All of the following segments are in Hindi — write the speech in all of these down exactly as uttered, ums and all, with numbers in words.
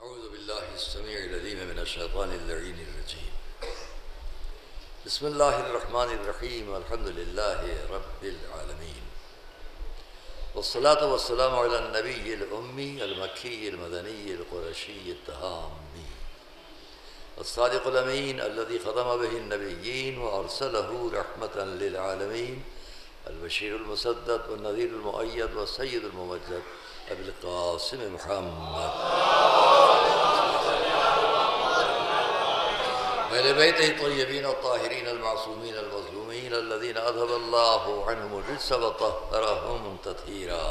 अऊज़ु बिल्लाहिस्समीइल अलीम मिनश्शैतानिर रजीम। बिस्मिल्लाहिर्रहमानिर्रहीम। अल्हम्दुलिल्लाहि रब्बिल आलमीन। वस्सलातु वस्सलामु अला नबिय्यिल उम्मी अल मक्कीय्यिल मदनिय्यिल कुरैशिय्यित तहाम्मी अस्सादिक़ुल अमीन अल्लज़ी ख़तम बिहि नबिय्यीन व अरसलहु रहमतन लिल आलमीन अल बशीरुल मुसद्दक़ व नज़ीरुल मुअय्यद व सय्यिदुल मुमज्जद अबुल क़ासिम मुहम्मद अहले बैतिही तय्यबीन अत्ताहिरीन अल-मासूमीन अल-मज़लूमीन अल्लज़ीना अज़हबल्लाहु अन्हुमुर रिज्स व तह्हरहुम तत्हीरा।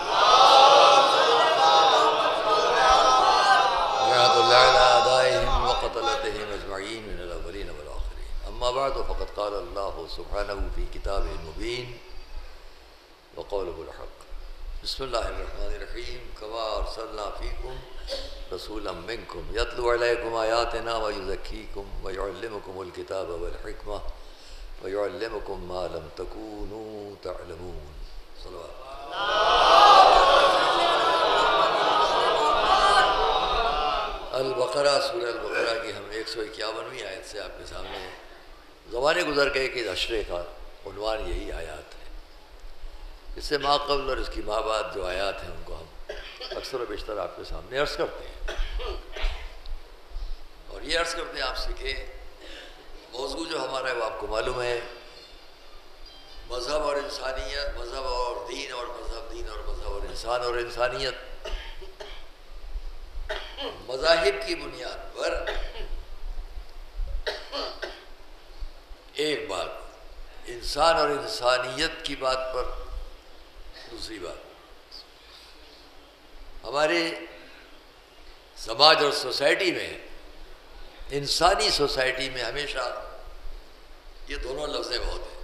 रहमतुल्लाहि अला आदाइहिम व क़तलतिहिम अजमईन मिनल अव्वलीन वल आख़िरीन। अम्मा बअद फ़क़द क़ाल अल्लाहु सुब्हानहु फ़ी किताबिहिल मुबीन व क़ौलुहुल हक़्क़। बिस्मिल्लाहिर्रहमानिर्रहीम। कमा अरसलना फ़ीकुम रसूलन मिनकुम यतलू अलैकुम आयातिना व युज़क्कीकुम व युअल्लिमुकुमुल किताब वल हिकमह व युअल्लिमुकुम मा लम तकूनू तअलमून। अल बक़रा सूरह अल बक़रा की हम एक सौ इक्यावनवीं आयत से आपके सामने ज़माने गुज़र गए कि अशरे का उन्वान यही आयात है। इससे माक़बल और इसकी माँ बाद जो आयात हैं उनको हम अक्सर व बेशतर आपके सामने अर्ज़ करते हैं और ये अर्ज़ करते हैं आपसे कि मौजू जो हमारा है वो आपको मालूम है, मज़हब और इंसानियत, मज़हब और दीन और मज़हब, दीन और मज़हब और इंसान और इंसानियत। मज़ाहिब की बुनियाद पर एक बात, इंसान और इंसानियत की बात पर दूसरी बात। हमारे समाज और सोसाइटी में, इंसानी सोसाइटी में हमेशा ये दोनों लफ्ज़ें बहुत हैं।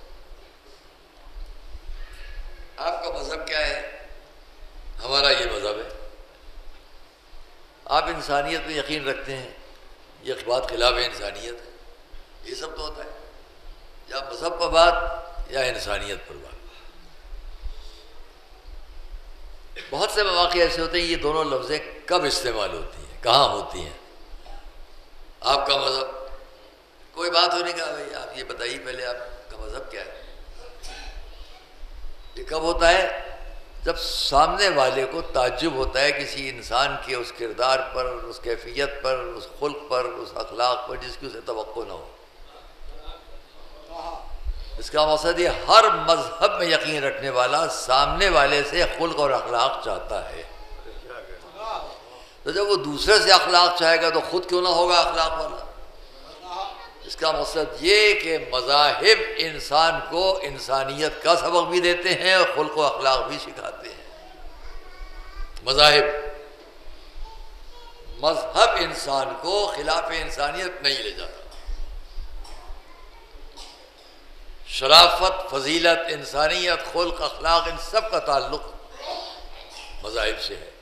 आपका मज़हब क्या है? हमारा ये मज़हब है। आप इंसानियत में यकीन रखते हैं, ये बात खिलाफ इंसानियत है। ये सब तो होता है, या मज़हब पर बात या इंसानियत पर बात। बहुत से मौक़े ऐसे होते हैं ये दोनों लफ्ज़ें कब इस्तेमाल होती हैं, कहाँ होती हैं। आपका मज़हब, कोई बात हो नहीं कहा भाई आप ये बताइए पहले आपका मज़हब क्या है। ये कब होता है? जब सामने वाले को ताज्जुब होता है किसी इंसान के उस किरदार पर, उस कैफियत पर, उस खुल्क पर, उस अखलाक पर जिसकी उसे तवक्को न हो। इसका मकसद ये हर मजहब में यकीन रखने वाला सामने वाले से खुल्क और अखलाक चाहता है। तो जब वो दूसरे से अखलाक चाहेगा तो खुद क्यों ना होगा अखलाक वाला। इसका मकसद ये कि मज़ाहिब इंसान को इंसानियत का सबक भी देते हैं और खुल्क और अखलाक भी सिखाते हैं। मज़ाहिब, मजहब इंसान को खिलाफ इंसानियत नहीं ले जाता। शराफत, फजीलत, इंसानियत, खुल्क, अखलाक, इन सब का ताल्लुक मज़ाहिब से है।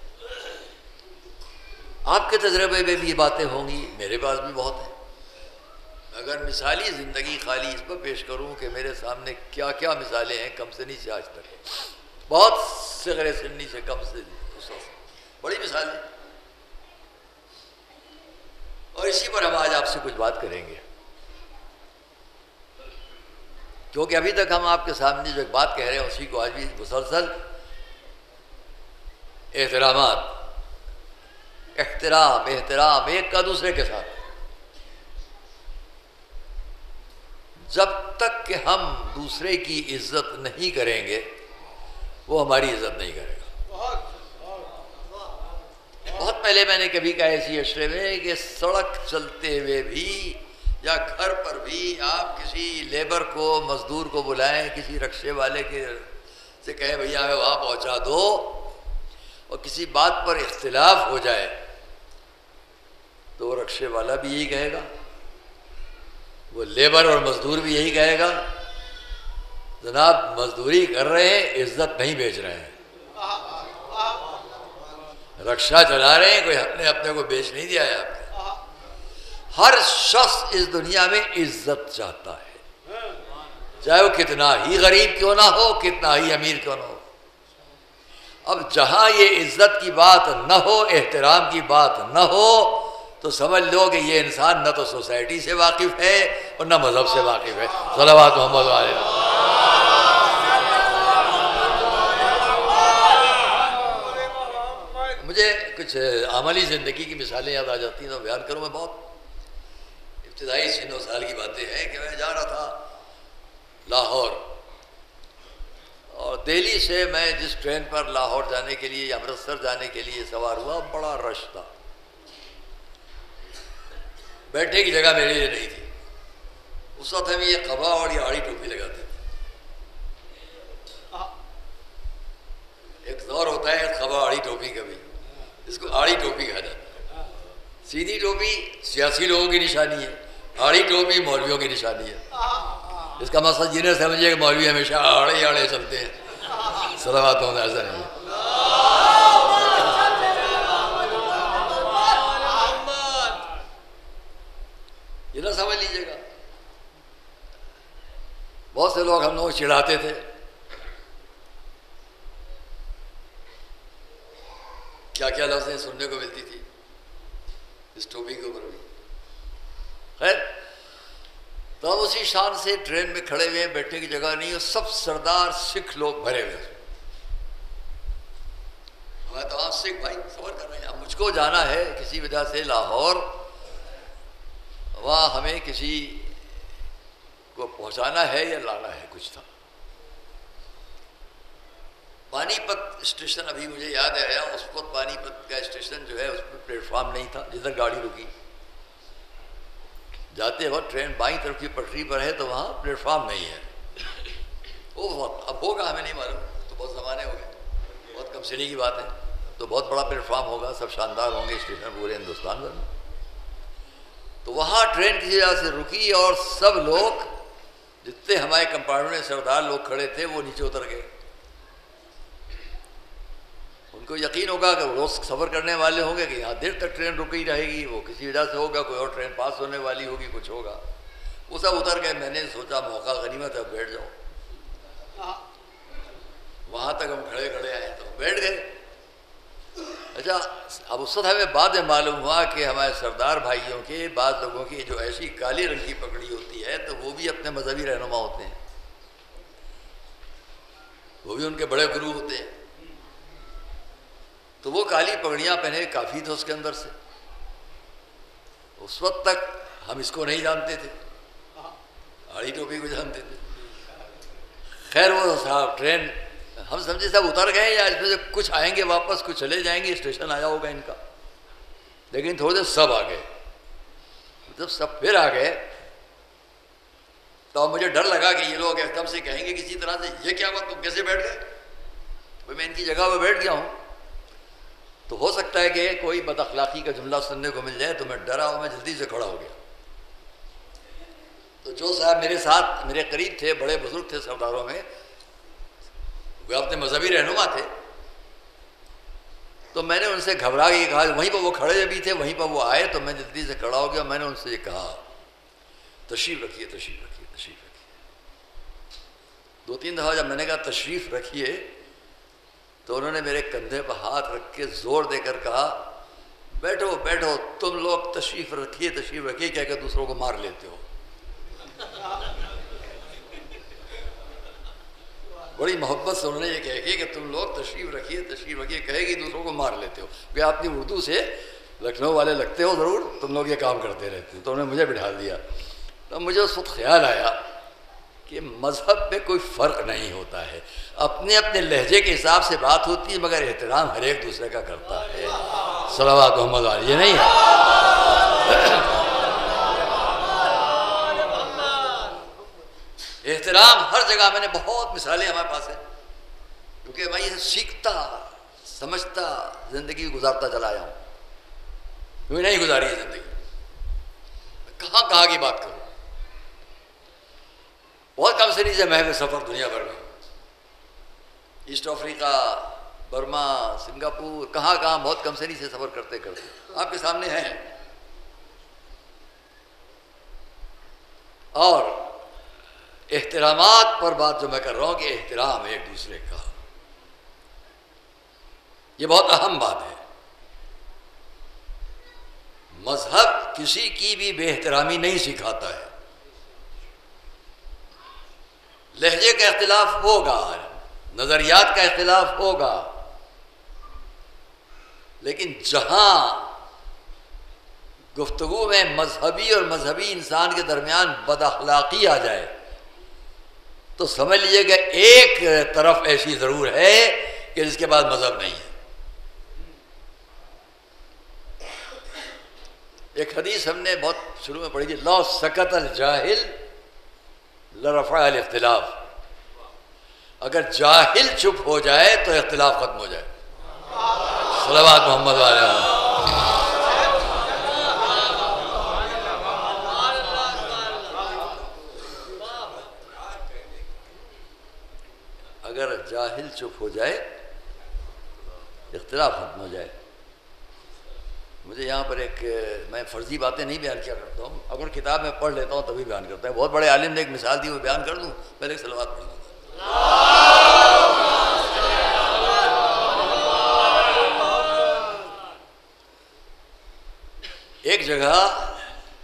आपके तजर्बे में भी ये बातें होंगी, मेरे पास भी बहुत है। अगर मिसाली ज़िंदगी खाली इस पर पेश करूं कि मेरे सामने क्या क्या मिसालें हैं, कम से नीचे आज तक, बहुत सगरे सिन्नी से कम से बड़ी मिसालें। और इसी पर हम आज आपसे कुछ बात करेंगे, क्योंकि अभी तक हम आपके सामने जो एक बात कह रहे हैं उसी को आज भी मुसलसल एहतरामात, एहतराम एहतराम एक का दूसरे के साथ, जब तक कि हम दूसरे की इज्जत नहीं करेंगे वो हमारी इज्जत नहीं करेगा। बहुत पहले मैंने कभी कहा इसी अशरे में कि सड़क चलते हुए भी या घर पर भी आप किसी लेबर को, मजदूर को बुलाएं, किसी रक्शे वाले के से कहें भैया हमें वहाँ पहुँचा दो, और किसी बात पर इख्तिलाफ हो जाए तो वो रक्शे वाला भी यही कहेगा, वो लेबर और मजदूर भी यही कहेगा, जनाब मजदूरी कर रहे हैं, इज्जत नहीं बेच रहे हैं। रक्षा चला रहे हैं, कोई अपने अपने को बेच नहीं दिया है आपने। हर शख्स इस दुनिया में इज्जत चाहता है, चाहे वो कितना ही गरीब क्यों ना हो, कितना ही अमीर क्यों ना हो। अब जहाँ ये इज्जत की बात न हो, एहतराम की बात न हो, तो समझ लो कि ये इंसान न तो सोसाइटी से वाकिफ़ है और न मज़हब से वाकिफ़ है। सलावत मोहम्मद वाले। मुझे कुछ आमली ज़िंदगी की मिसालें याद आ जाती हैं तो बयान करूँ। मैं बहुत इब्तिदाई सिनो साल की बातें हैं कि मैं जा रहा था लाहौर, और दिल्ली से मैं जिस ट्रेन पर लाहौर जाने के लिए या अमृतसर जाने के लिए सवार हुआ, बड़ा रश था, बैठने की जगह मेरे लिए नहीं थी। उस वक्त हम ये कबा और ये आड़ी टोपी लगाते थे। एक दौर होता है कबा आड़ी टोपी का भी, इसको आड़ी टोपी कहा जाता है। सीधी टोपी सियासी लोगों की निशानी है, आड़ी टोपी मौलवियों की निशानी है। इसका मकसद ये न समझिए कि मौलवी हमेशा आड़े आड़े चलते हैं। सलावत होना ऐसा नहीं है। ये ना समझ लीजिएगा। बहुत से लोग हम लोग चिढ़ाते थे, क्या क्या लफ्ज़ें सुनने को मिलती थी इस टोपी के ऊपर भी। खैर, तो हम उसी शान से ट्रेन में खड़े हुए, बैठने की जगह नहीं, और सब सरदार सिख लोग भरे हुए। हमारे तमाम सिख भाई सफर कर रहे हैं। अब मुझको जाना है किसी वजह से लाहौर, वहाँ हमें किसी को पहुँचाना है या लाना है, कुछ था। पानीपत स्टेशन अभी मुझे याद आया, उस वक्त पानीपत का स्टेशन जो है उस पर प्लेटफॉर्म नहीं था जिधर गाड़ी रुकी। जाते वक्त ट्रेन बाईं तरफ की पटरी पर है तो वहाँ प्लेटफॉर्म नहीं है। वो वक्त अब होगा हमें नहीं मालूम, तो बहुत ज़माने हो गए, बहुत कम सिनी की बात है। तो बहुत बड़ा प्लेटफॉर्म होगा, सब शानदार होंगे स्टेशन पूरे हिंदुस्तान भर में। तो वहाँ ट्रेन किसी जगह से रुकी और सब लोग, जितने हमारे कंपार्टमेंट में सरदार लोग खड़े थे, वो नीचे उतर गए। उनको यकीन होगा कि रोज़ सफ़र करने वाले होंगे कि यहाँ देर तक ट्रेन रुकी रहेगी, वो किसी वजह से होगा, कोई और ट्रेन पास होने वाली होगी, कुछ होगा। वो सब उतर गए। मैंने सोचा मौका गनीमत है, बैठ जाओ। वहाँ तक हम खड़े खड़े आए तो बैठ गए। अच्छा, अब उस वक्त हमें बाद में मालूम हुआ कि हमारे सरदार भाइयों के बाद लोगों की जो ऐसी काली रंग की पगड़ी होती है, तो वो भी अपने मजहबी रहनुमा होते हैं, वो भी उनके बड़े गुरु होते हैं। तो वो काली पगड़ियाँ पहने काफ़ी थे उसके अंदर से। उस वक्त तक हम इसको नहीं जानते थे, आड़ी टोपी को जानते थे। खैर, वो साहब ट्रेन हम समझे सब उतर गए या इसमें से कुछ आएंगे वापस, कुछ चले जाएंगे, स्टेशन आया होगा इनका। लेकिन थोड़े देर सब आ गए। जब सब फिर आ गए तो मुझे डर लगा कि ये लोग एकदम से कहेंगे किसी तरह से, ये क्या हुआ, तुम कैसे बैठ गए? भाई मैं इनकी जगह पर बैठ गया हूँ। तो हो सकता है कि कोई बदअखलाक़ी का जुमला सुनने को मिल जाए, तो मैं डरा हूँ, मैं जल्दी से खड़ा हो गया। तो जो साहब मेरे साथ मेरे करीब थे, बड़े बुजुर्ग थे सरदारों में, वे अपने मजहबी रहनुमा थे। तो मैंने उनसे घबरा के कहा, वहीं पर वो खड़े भी थे, वहीं पर वो आए, तो मैं जल्दी से खड़ा हो गया। मैंने उनसे ये कहा, तशरीफ़ रखिए, तशरीफ़ रखिए, तशरीफ़ रखिए। दो तीन दफ़ा जब मैंने कहा तशरीफ़ रखिए, तो उन्होंने मेरे कंधे पर हाथ रख के ज़ोर देकर कहा, बैठो बैठो, तुम लोग तशरीफ़ रखिए, तशरीफ़ रखिए कह के दूसरों को मार लेते हो। बड़ी मोहब्बत से उन्होंने ये कह के कि तुम लोग तशरीफ़ रखिए, तशरीफ़ रखिए कहेगी, दूसरों को मार लेते हो। वे अपनी उर्दू से लखनऊ वाले लगते हो ज़रूर, तुम लोग ये काम करते रहते हो। तो उन्होंने मुझे बिठा दिया। तो मुझे उस वक्त ख्याल आया कि मज़हब पे कोई फ़र्क नहीं होता है, अपने अपने लहजे के हिसाब से बात होती है, मगर एहतराम हर एक दूसरे का करता है। सलावत मोहम्मद वाली, ये नहीं है। एहतराम हर जगह। मैंने बहुत मिसालें हमारे पास है, क्योंकि मैं ये सीखता समझता ज़िंदगी गुजारता चला आया हूँ, क्योंकि नहीं गुजारी है ज़िंदगी। कहाँ कहाँ की बात करूँ, बहुत कम से नीचे मैं सफ़र दुनिया भर में, ईस्ट अफ्रीका, बर्मा, सिंगापुर, कहाँ कहाँ बहुत कम से नीचे सफ़र करते करते आपके सामने हैं। और एहतरामात पर बात जो मैं कर रहा हूँ कि एहतराम एक दूसरे का, ये बहुत अहम बात है। मजहब किसी की भी बेहतरामी नहीं सिखाता है। लहजे का इख्तिलाफ होगा, नजरियात का इख्तिलाफ होगा, लेकिन जहां गुफ्तगू में मजहबी और मजहबी इंसान के दरमियान बदअखलाकी आ जाए तो समझ लीजिएगा एक तरफ ऐसी जरूर है कि जिसके बाद मजहब नहीं है। एक हदीस हमने बहुत शुरू में पढ़ी थी, लौ सकत अल जाहिल लरफ़ा अल इख्तिलाफ। अगर जाहिल चुप हो जाए तो इख्तिलाफ खत्म हो जाए। सलावत मोहम्मद वाले। अगर जाहिल चुप हो जाए इख्तिलाफ खत्म हो जाए। मुझे यहाँ पर एक, मैं फर्जी बातें नहीं बयान किया करता हूँ, अगर किताब में पढ़ लेता हूँ तभी बयान करता है। बहुत बड़े आलिम ने एक मिसाल दी, वो बयान कर दूँ, पहले एक सलावत पढ़ लूँगा। एक जगह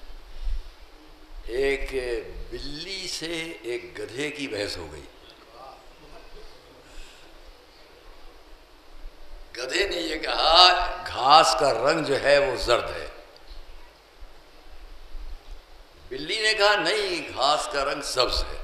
एक बिल्ली से एक गधे की बहस हो गई। गधे ने यह कहा घास का रंग जो है वो जर्द है। बिल्ली ने कहा नहीं, घास का रंग सब्ज है।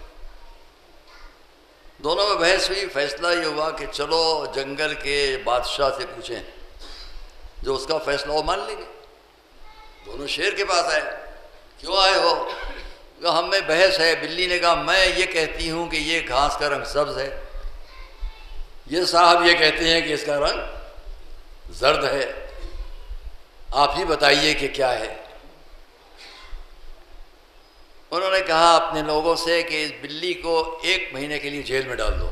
दोनों में बहस हुई। फैसला ये हुआ कि चलो जंगल के बादशाह से पूछें, जो उसका फैसला वो मान लेंगे। दोनों शेर के पास आए। क्यों आए हो? कहा हम में बहस है। बिल्ली ने कहा मैं ये कहती हूं कि ये घास का रंग सब्ज है, ये साहब ये कहते हैं कि इसका रंग जर्द है, आप ही बताइए कि क्या है। उन्होंने कहा अपने लोगों से कि इस बिल्ली को एक महीने के लिए जेल में डाल दो।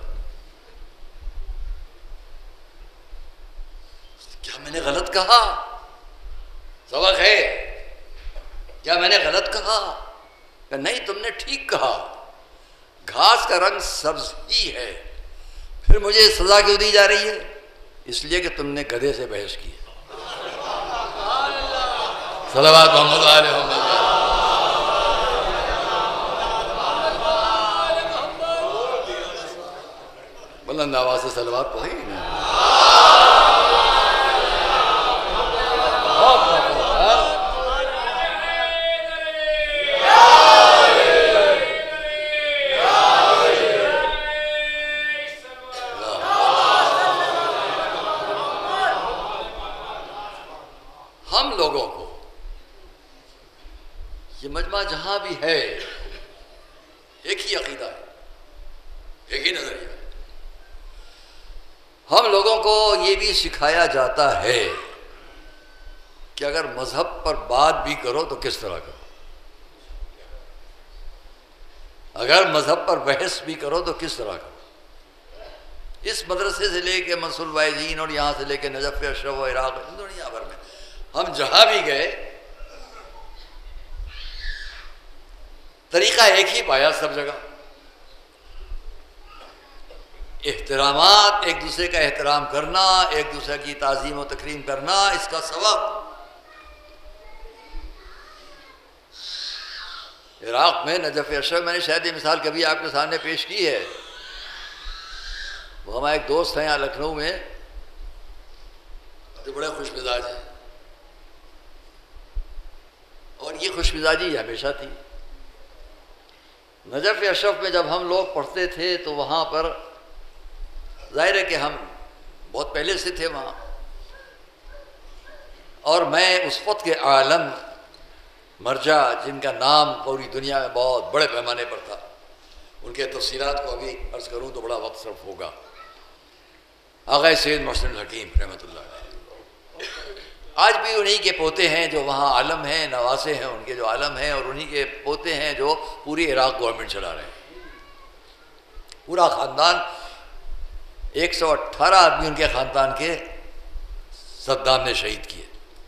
क्या मैंने गलत कहा? सबक है, क्या मैंने गलत कहा? कि नहीं, तुमने ठीक कहा, घास का रंग सब्ज ही है। फिर मुझे सजा क्यों दी जा रही है? इसलिए कि तुमने गधे से बहस की। सलावत मोहम्मद वाले मोहम्मद। बुलंद आवाज से सलावत पढ़ी ना। हम लोगों को ये मजमा जहां भी है एक ही अकीदा है, एक ही नजरिया है। हम लोगों को ये भी सिखाया जाता है कि अगर मजहब पर बात भी करो तो किस तरह करो, अगर मजहब पर बहस भी करो तो किस तरह करो। इस मदरसे से लेके मंसूर वाइजीन और यहाँ से लेके नजफ अशरफ और इराक, दुनिया भर में हम जहां भी गए तरीका एक ही पाया सब जगह। एहतरामात, एक दूसरे का एहतराम करना, एक दूसरे की ताज़ीम और तकरीम करना, इसका सबब इराक में नजफ अशरफ, मैंने शायद ये मिसाल कभी आपके सामने पेश की है। वो हमारे एक दोस्त हैं यहाँ लखनऊ में जो बड़े खुश मिजाज हैं, और ये खुश मिजाजी हमेशा थी। नजफ अशरफ में जब हम लोग पढ़ते थे तो वहाँ पर जाहिर है कि हम बहुत पहले से थे वहाँ, और मैं उस वक्त के आलम मर्जा जिनका नाम पूरी दुनिया में बहुत बड़े पैमाने पर था, उनके तफसीलात को अभी अर्ज़ करूँ तो बड़ा वक्त सर्फ होगा। आग़ा सैयद मोहसिन हकीम रहमतुल्लाह अलैह, आज भी उन्हीं के पोते हैं जो वहाँ आलम हैं, नवासे हैं उनके जो आलम हैं, और उन्हीं के पोते हैं जो पूरी इराक गवर्नमेंट चला रहे हैं। पूरा ख़ानदान, एक सौ अट्ठारह आदमी उनके ख़ानदान के सद्दाम ने शहीद किए,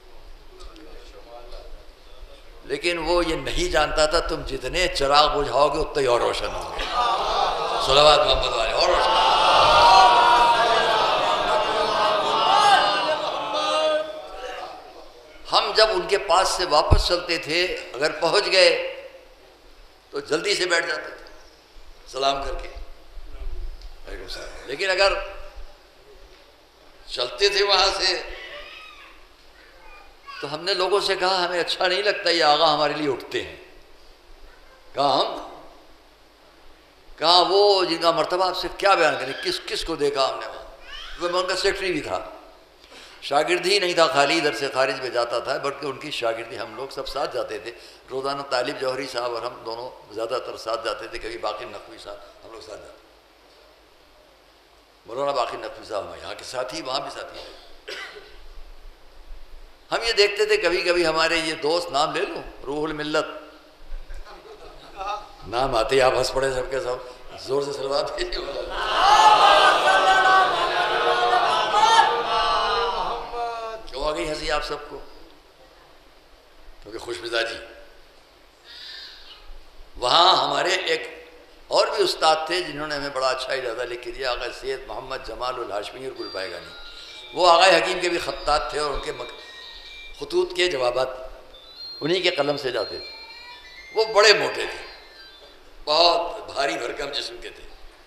लेकिन वो ये नहीं जानता था तुम जितने चिराग बुझाओगे उतने ही और रोशन होंगे। सलावत मोहम्मद वाले और रोशन। जब उनके पास से वापस चलते थे, अगर पहुंच गए तो जल्दी से बैठ जाते थे सलाम करके, लेकिन अगर चलते थे वहां से तो हमने लोगों से कहा हमें अच्छा नहीं लगता ये आगा हमारे लिए उठते हैं। कहा हम कहा वो जिनका मर्तबा आपसे क्या बयान करें, किस किस को देखा हमने वहाँ, वो मैं उनका सेक्रेटरी भी था, शागिर्द ही नहीं था, खाली इधर से खारिज में जाता था, बल्कि उनकी शागिर्दी हम लोग सब साथ जाते थे रोज़ाना। तालिब जौहरी साहब और हम दोनों ज़्यादातर साथ जाते थे, कभी बाकी नकवी साहब हम लोग साथ जाते, मौलाना बाकी नकवी साहब हम यहाँ के साथी, वहाँ भी साथी थे। हम ये देखते थे कभी कभी हमारे ये दोस्त, नाम ले लो रूहुल मिल्लत, नाम आते ही आप हंस पड़े सबके सब, जोर से सलवात भेजिए। क्यों आ गई हंसी आप सबको? क्योंकि खुशमिजाजी। वहाँ हमारे एक और भी उस्ताद थे जिन्होंने हमें बड़ा अच्छा इजाज़ा लिख के दिया, आगा सैयद मोहम्मद जमाल उल हाशमी और गुलपायगानी। वो आगा हकीम के भी खत्तात थे और उनके खतूत के जवाबात उन्हीं के कलम से जाते थे। वो बड़े मोटे थे, बहुत भारी भरकम जिस्म के थे।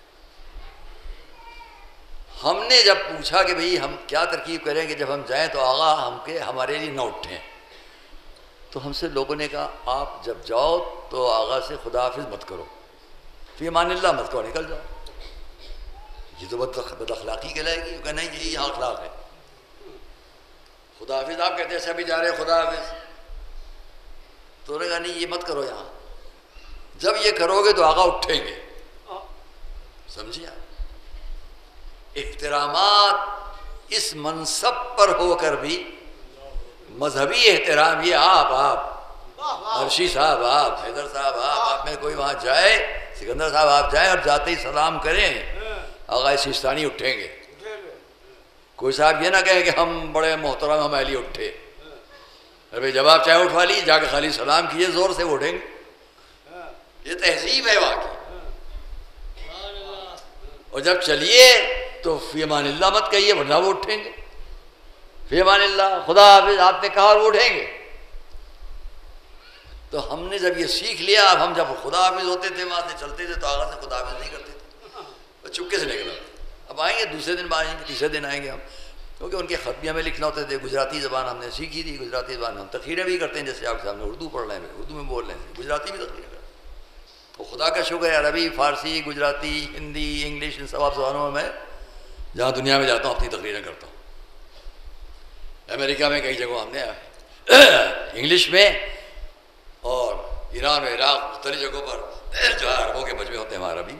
हमने जब पूछा कि भाई हम क्या तरकीब करें कि जब हम जाएं तो आगा हमके हमारे लिए न उठें, तो हमसे लोगों ने कहा आप जब जाओ तो आगा से खुदा हाफिज मत करो, फिर मानिल्लाह मत करो, निकल जाओ। ये तो बद अखलाकी कहलाएगी। क्योंकि नहीं यही यहाँ अखलाक है। खुदा हाफिज आप कहते हैं सभी जा रहे खुदा हाफिज, तो उन्होंने कहा नहीं ये मत करो यहाँ, जब ये करोगे तो आगा उठेंगे। समझिए आप, एहतरामात इस मनसब पर होकर भी मजहबी एहतराम, ये आप आप अर्शी साहब, आप हैदर साहब, आप आप में कोई वहाँ जाए, सिकंदर साहब आप जाएं और जाते ही सलाम करें, आगा सिस्तानी उठेंगे। कोई साहब ये ना कहे कि हम बड़े मोहतरम हम अहली उठे, अरे भाई जब आप चाहे उठवा ली, जाके खाली सलाम किए, जोर से उठेंगे। ये तहजीब है वहाँ की। और जब चलिए तो फ़ीमानिल्लाह मत कहिए, वरना वो उठेंगे। फ़ीमानिल्लाह, खुदा हाफिज़ आपने कहा और वो उठेंगे। तो हमने जब ये सीख लिया, अब हम जब खुदा हाफिज़ होते थे वहाँ से चलते थे तो आगा से खुदा हाफिज़ नहीं करते थे, तो चुपके से निकला। अब आएंगे दूसरे दिन आएंगे, तीसरे दिन आएंगे हम, क्योंकि उनके ख़त भी हमें लिखना होते थे। गुजराती ज़बान हमने सीखी थी, गुजराती ज़बान हम तक़रीरें भी करते हैं, जैसे आपके सामने उर्दू पढ़ रहे हैं, उर्दू में बोल रहे हैं, गुजराती भी तक़रीरें करते हैं। तो खुदा का शुक्र है अरबी, फ़ारसी, गुजराती, हिंदी, इंग्लिश, इन सब ज़बानों में जहाँ दुनिया में जाता हूँ अपनी तक़रीरें करता हूँ। अमेरिका में कई जगहों हमने इंग्लिश में, और ईरान और इराक़ मुख्तलिफ़ जगहों पर जो अरबों के मजमे होते हैं वहाँ अरबी में।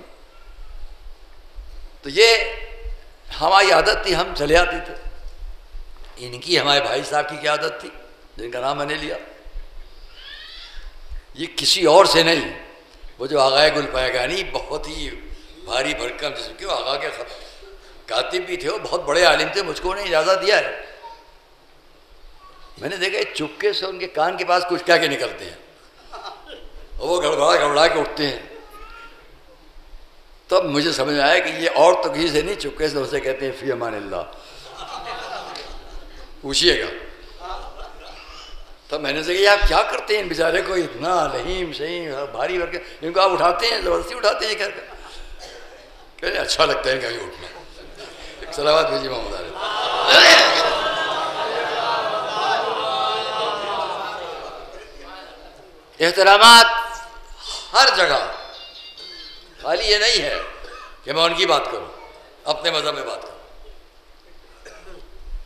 तो ये हमारी आदत थी, हम चले आते थे। इनकी हमारे भाई साहब की क्या आदत थी जिनका नाम मैंने लिया, ये किसी और से नहीं, वो जो आगाए गुलपायगानी बहुत ही भारी भरकम जिसम के आगा के कातिब भी थे, वो बहुत बड़े आलिम थे, मुझको उन्हें इजाज़त दिया है। मैंने देखा चुपके से उनके कान के पास कुछ क्या के निकलते हैं और वो गड़बड़ा गड़बड़ा के उठते हैं। तब मुझे समझ में आया कि ये और तो किसी से नहीं, चुपके से उसे कहते हैं फ़ी अमानिल्लाह, पूछिएगा। तब मैंने कहा आप क्या करते हैं इन बेचारे को, इतना लहीम शहीम भारी भरके, इनको आप उठाते हैं, ज़बरदस्ती उठाते हैं कर कहते अच्छा लगता है कहीं उठना। एक सलावत भेजी मोहम्मद। एहतरामात हर जगह, खाली ये नहीं है कि मैं उनकी बात करूं, अपने मज़हब में बात करूं।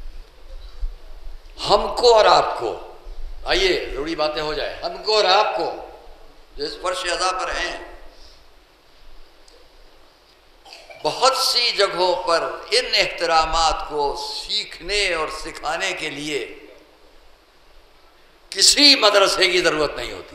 हमको और आपको, आइए थोड़ी बातें हो जाए, हमको और आपको जो इस फर्श अज़ा पर हैं, बहुत सी जगहों पर इन एहतरामात को सीखने और सिखाने के लिए किसी मदरसे की ज़रूरत नहीं होती,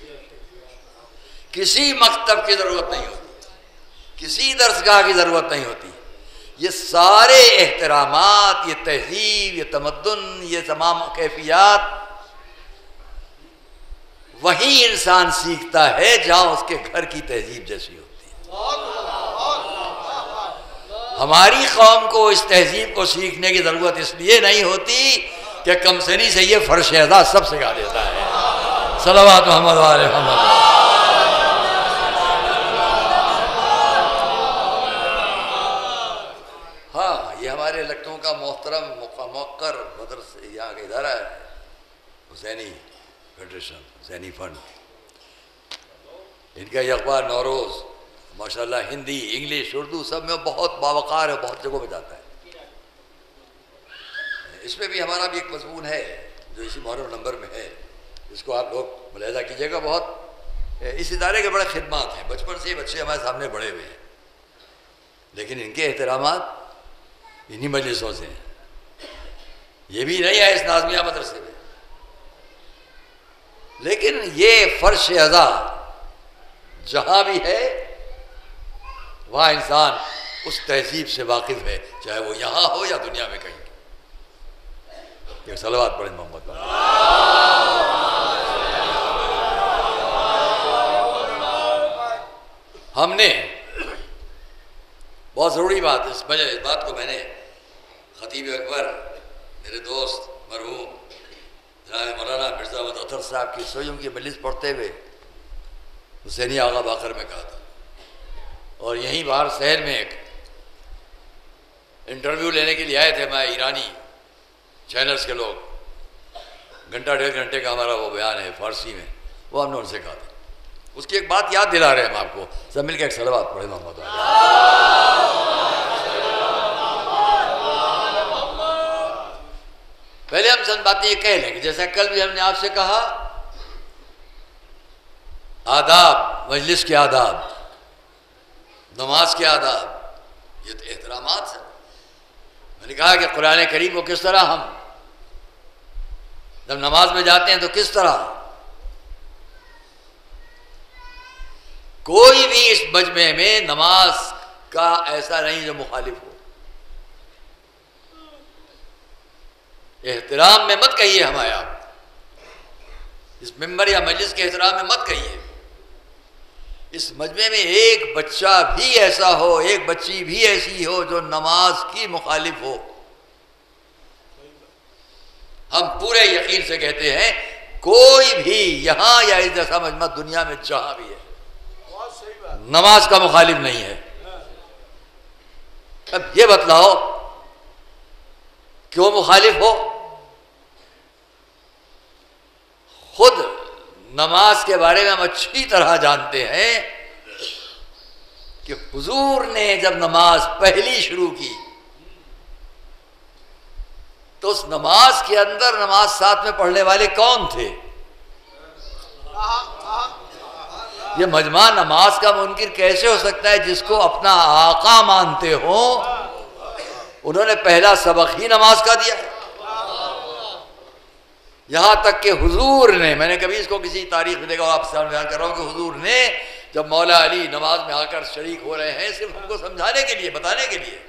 किसी मकतब की ज़रूरत नहीं होती, किसी दरसगाह की ज़रूरत नहीं होती। ये सारे एहतरामात, ये तहजीब, ये तमद्दुन, ये तमाम कैफियत वही इंसान सीखता है जहाँ उसके घर की तहजीब जैसी होती है। हमारी कौम को इस तहजीब को सीखने की ज़रूरत इसलिए नहीं होती कि कमसनी से ये फर्श अदा सब सिखा देता है। सलावत मोहम्मद वाले मोहम्मद। हाँ, ये हमारे लखनऊ का मोहतरम मुक़र्रर मदरसे यहाँ का इदारा है, हुसैनी फेडरेशन, हुसैनी फंड। इनका ये अखबार नौरोज़ माशाल्लाह हिंदी, इंग्लिश, उर्दू सब में बहुत बावकार है, बहुत जगहों में जाता है। इसमें भी हमारा भी एक मजमून है जो इसी मुहर्रम नंबर में है, इसको आप लोग मुलाहिज़ा कीजिएगा। बहुत इस इदारे के बड़े खिदमात हैं, बचपन से ही बच्चे हमारे सामने बड़े हुए हैं, लेकिन इनके एहतरामात इन्हीं मजलिसों से हैं। ये भी नहीं है इस नाज़मिया मदरसे में, लेकिन ये फर्श अज़ा जहाँ भी है वहाँ इंसान उस तहजीब से वाकिफ़ है, चाहे वो यहाँ हो या दुनिया में कहीं। एक सलवात पढ़े मोहम्मद पर। हमने बहुत ज़रूरी बात, इस वजह इस बात को मैंने खतीब अकबर मेरे दोस्त मरहूम जनाब मौलाना मिर्ज़ा अहमद अतर साहब की सोयों की मजलिस पढ़ते हुए हुसैनी आगा बाकर में कहा था, और यहीं बाहर शहर में एक इंटरव्यू लेने के लिए आए थे हमारे ईरानी चैनल्स के लोग, घंटा डेढ़ घंटे का हमारा वो बयान है फारसी में, वो हमने उनसे कहा था। उसकी एक बात याद दिला रहे हैं हम आपको, सब मिलकर एक सलवात पढ़े मोहम्मद। पहले हम चंद बातें ये कह लें कि जैसा कल भी हमने आपसे कहा, आदाब, मजलिस के आदाब, नमाज के आदाब, ये तो एहतरामात है। मैंने कहा कि कुरान करीम को किस तरह हम जब नमाज में जाते हैं तो किस तरह, कोई भी इस मजमे में नमाज का ऐसा नहीं जो मुखालिफ हो। एहतराम में मत कहिए हमारे आप, इस मिंबर या मजलिस के एहतराम में मत कहिए। इस मजमे में एक बच्चा भी ऐसा हो, एक बच्ची भी ऐसी हो जो नमाज की मुखालिफ हो। हम पूरे यकीन से कहते हैं कोई भी यहां या इस जैसा मजमा दुनिया में जहां भी है नमाज का मुखालिफ नहीं है। अब ये बतलाओ क्यों मुखालिफ हो? खुद नमाज के बारे में हम अच्छी तरह जानते हैं कि हुजूर ने जब नमाज पहली शुरू की तो उस नमाज के अंदर नमाज साथ में पढ़ने वाले कौन थे? ये मजमा नमाज का मुनकिर कैसे हो सकता है जिसको अपना आका मानते हो? उन्होंने पहला सबक ही नमाज का दिया। यहां तक कि हुजूर ने, मैंने कभी इसको किसी तारीख में देखा, आपसे बयान कर रहा हूं कि हुजूर ने जब मौला अली नमाज में आकर शरीक हो रहे हैं सिर्फ हमको समझाने के लिए, बताने के लिए,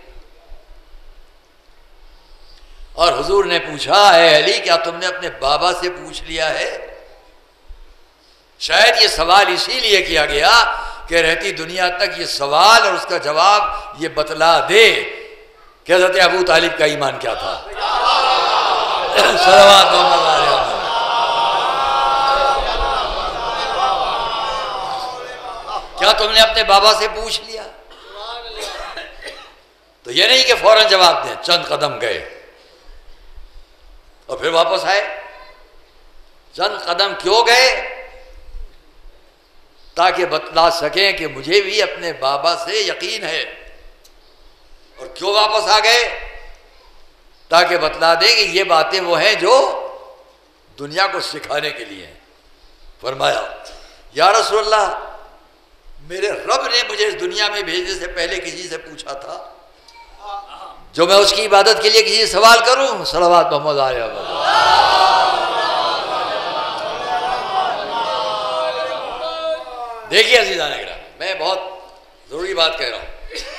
और हुजूर ने पूछा, है अली क्या तुमने अपने बाबा से पूछ लिया है? शायद ये सवाल इसीलिए किया गया कि रहती दुनिया तक ये सवाल और उसका जवाब ये बतला दे कि हज़रत अबू तालिब का ईमान क्या था। सलावत मोहम्मद अलैहि। क्या तुमने अपने बाबा से पूछ लिया? तो ये नहीं कि फौरन जवाब दें, चंद कदम गए और फिर वापस आए। चंद कदम क्यों गए? ताकि बतला सकें कि मुझे भी अपने बाबा से यकीन है। और क्यों वापस आ गए? ताकि बतला दें कि ये बातें वो हैं जो दुनिया को सिखाने के लिए हैं। फरमाया, या रसूलल्लाह, मेरे रब ने मुझे इस दुनिया में भेजने से पहले किसी से पूछा था जो मैं उसकी इबादत के लिए किसी से सवाल करूं? सलावत मोहम्मद अलैहि। देखिए अज़ीज़ान इकराम, मैं बहुत ज़रूरी बात कह रहा हूँ।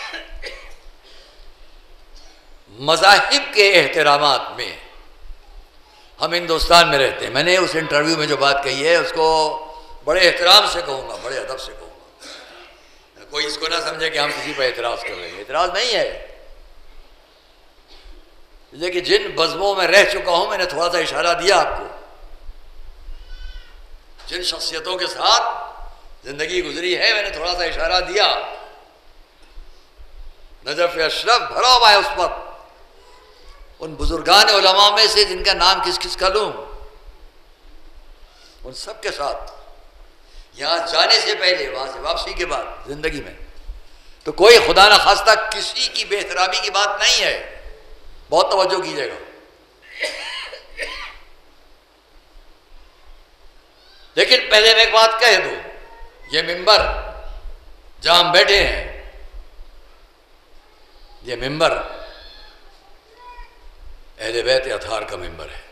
मज़ाहिब के एहतरामात में हम हिंदुस्तान में रहते हैं। मैंने उस इंटरव्यू में जो बात कही है उसको बड़े एहतराम से कहूँगा, बड़े अदब से कहूँगा। कोई इसको ना समझे कि हम किसी पर एतराज़ कर रहे हैं, एतराज़ नहीं है। लेकिन जिन बज़मों में रह चुका हूं मैंने थोड़ा सा इशारा दिया आपको, जिन शख्सियतों के साथ जिंदगी गुजरी है मैंने थोड़ा सा इशारा दिया। नजफ अशरफ भरा हुआ है उस पर, उन बुजुर्गान उलमा में से जिनका नाम किस किस का लूं, उन सब के साथ यहां जाने से पहले, वहां से वापसी के बाद जिंदगी में तो कोई खुदा ना खास्ता किसी की बेहतरामी की बात नहीं है, बहुत तवज्जो कीजिएगा। लेकिन पहले मैं एक बात कह दूं, ये मिंबर जहां हम बैठे हैं, ये मिंबर अहले बैत अथहार का मिंबर है।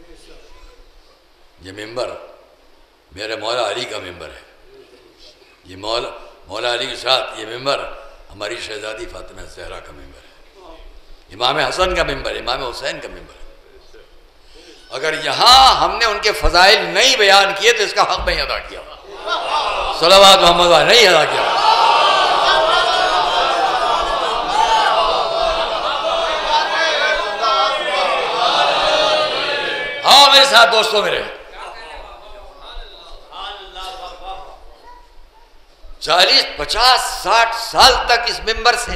ये मिंबर मेरे मौला अली का मिंबर है। ये मौला मौला अली के साथ ये मिंबर हमारी शहजादी फातिमा ज़हरा का मिंबर है, इमाम हसन का मिंबर, इमाम हुसैन का मिंबर है। अगर यहां हमने उनके फजाइल नहीं बयान किए तो इसका हक नहीं अदा किया, सलावत मोहम्मद नहीं अदा किया। हाँ मेरे साथ दोस्तों, मेरे चालीस पचास साठ साल तक इस मिंबर से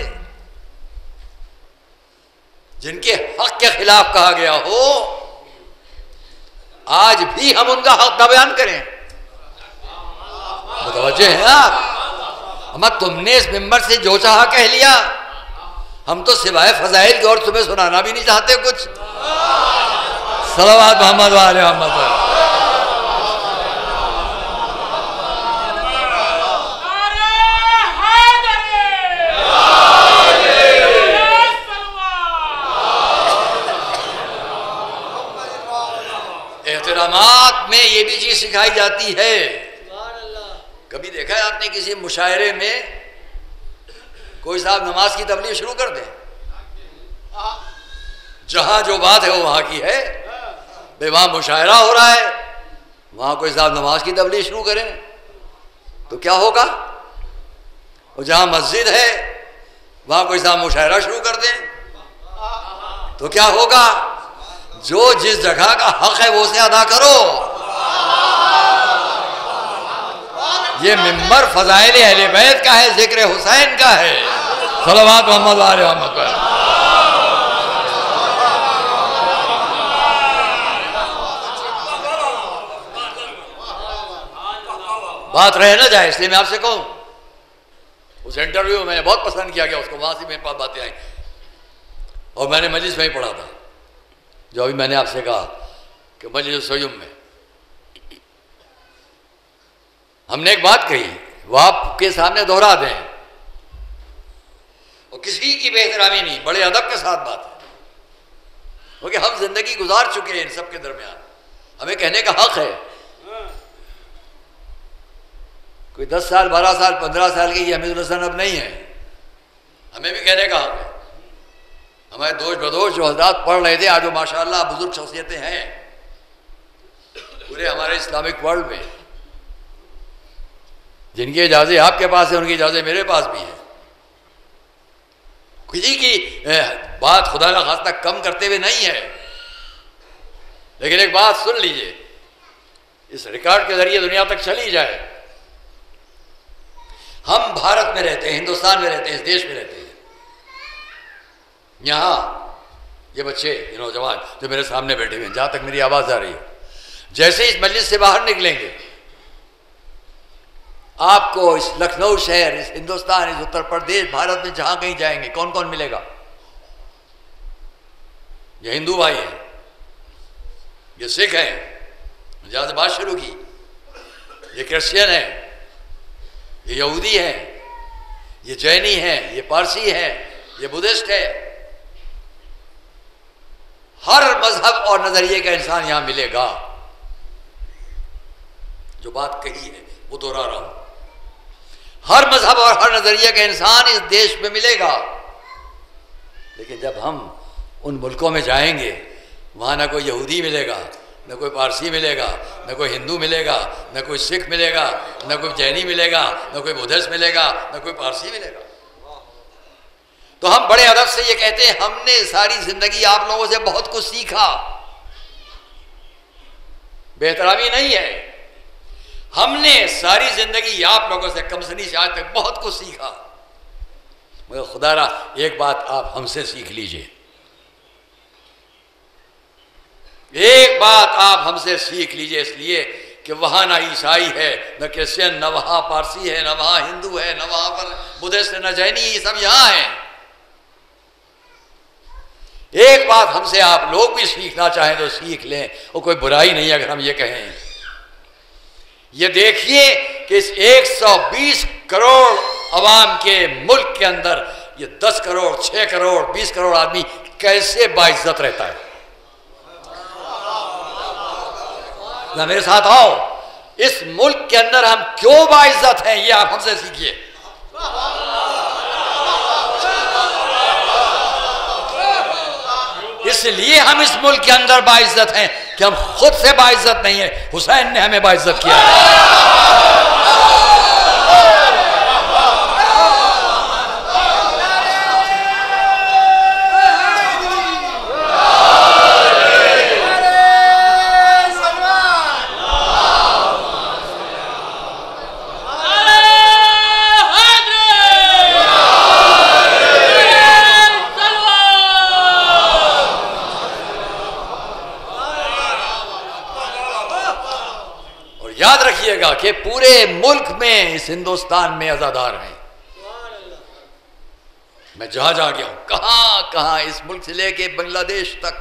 जिनके हक के खिलाफ कहा गया हो, आज भी हम उनका हक न बयान करें। मुतवज्जे हैं आप? अम्मा तुमने इस मिंबर से जो चाहा कह लिया, हम तो सिवाय फजाइल के और तुम्हें सुनाना भी नहीं चाहते कुछ। सलावत मोहम्मद वाले मोहम्मद। एहतरामात में ये भी चीज सिखाई जाती है। कभी देखा है आपने किसी मुशायरे में कोई साहब नमाज की तबलीग शुरू कर दे, जहां जो बात है वो वहां की है, भाई वहां मुशायरा हो रहा है, वहां कोई साहब नमाज की तबलीग शुरू करें तो क्या होगा? और जहां मस्जिद है वहां कोई साहब मुशायरा शुरू कर दें तो क्या होगा? जो जिस जगह का हक है वो उसे अदा करो। ये मिंबर फजाइल अहले बैत का है, जिक्र हुसैन का है। सलावत मोहम्मद वाले मोहम्मद पर। बात रह ना जाए इसलिए मैं आपसे कहूं, उस इंटरव्यू में मैंने बहुत पसंद किया गया उसको, वहां से मेरे पास बातें आई और मैंने मजलिस में ही पढ़ा था जो अभी मैंने आपसे कहा कि मजलिस सयुम में हमने एक बात कही, वो आपके सामने दोहरा दें, और किसी की बेहतरामी नहीं, बड़े अदब के साथ बात है, क्योंकि हम जिंदगी गुजार चुके हैं इन सब के दरमियान, हमें कहने का हक है। कोई दस साल बारह साल पंद्रह साल के ये हमीदुल हसन अब नहीं है, हमें भी कहने का हक है। हमारे दोस्त बदोश जो हजरात पढ़ रहे थे, आज जो माशाअल्लाह बुजुर्ग शख्सियतें हैं पूरे हमारे इस्लामिक वर्ल्ड में, जिनकी इजाज़त आपके पास है उनकी इजाज़त मेरे पास भी है। किसी की बात खुदा ना खास्ता कम करते हुए नहीं है, लेकिन एक बात सुन लीजिए, इस रिकॉर्ड के जरिए दुनिया तक चली जाए। हम भारत में रहते हैं, हिंदुस्तान में रहते हैं, इस देश में रहते हैं। यहां ये बच्चे, ये नौजवान जो मेरे सामने बैठे हुए हैं, जहां तक मेरी आवाज आ रही है, जैसे इस मजलिस से बाहर निकलेंगे आपको इस लखनऊ शहर, इस हिंदुस्तान, इस उत्तर प्रदेश, भारत में जहां कहीं जाएंगे कौन कौन मिलेगा? ये हिंदू भाई हैं, ये सिख हैं जहां से बात शुरू की, ये क्रिश्चियन है, ये यहूदी है, ये जैनी है, ये पारसी है, ये बुद्धिस्ट है। हर मजहब और नजरिए का इंसान यहां मिलेगा। जो बात कही है वो दोहरा रहा हूं, हर मजहब और हर नजरिए का इंसान इस देश में मिलेगा। लेकिन जब हम उन मुल्कों में जाएंगे, वहां ना कोई यहूदी मिलेगा, न कोई पारसी मिलेगा, न कोई हिंदू मिलेगा, न कोई सिख मिलेगा, न कोई जैनी मिलेगा, न कोई बुद्धिस्ट मिलेगा, न कोई पारसी मिलेगा। तो हम बड़े अदब से ये कहते हैं हमने सारी जिंदगी आप लोगों से बहुत कुछ सीखा। बेहतरामी नहीं है, हमने सारी जिंदगी आप लोगों से कमसनी से आज तक बहुत कुछ सीखा, मगर खुदारा एक बात आप हमसे सीख लीजिए, एक बात आप हमसे सीख लीजिए, इसलिए कि वहां ना ईसाई है, न क्रिश्चियन, न वहां पारसी है, न वहां हिंदू है, न वहां पर बुद्धिस्ट, न जैनी, ये सब यहां है। एक बात हमसे आप लोग भी सीखना चाहें तो सीख लें, और कोई बुराई नहीं अगर हम ये कहें। ये देखिए कि इस एक सौ बीस करोड़ अवाम के मुल्क के अंदर ये दस करोड़, छह करोड़, बीस करोड़ आदमी कैसे बाइज्जत रहता है। ना मेरे साथ आओ, इस मुल्क के अंदर हम क्यों बाइज्जत हैं, ये आप हमसे सीखिए। इसलिए हम इस मुल्क के अंदर बाइज्जत हैं कि हम खुद से बाइज्जत नहीं है, हुसैन ने हमें बाइज्जत किया है। याद रखिएगा कि पूरे मुल्क में, इस हिंदुस्तान में अज़ादार हैं। मैं जहां जहां गया हूं, कहां कहां, इस मुल्क से लेके बांग्लादेश तक,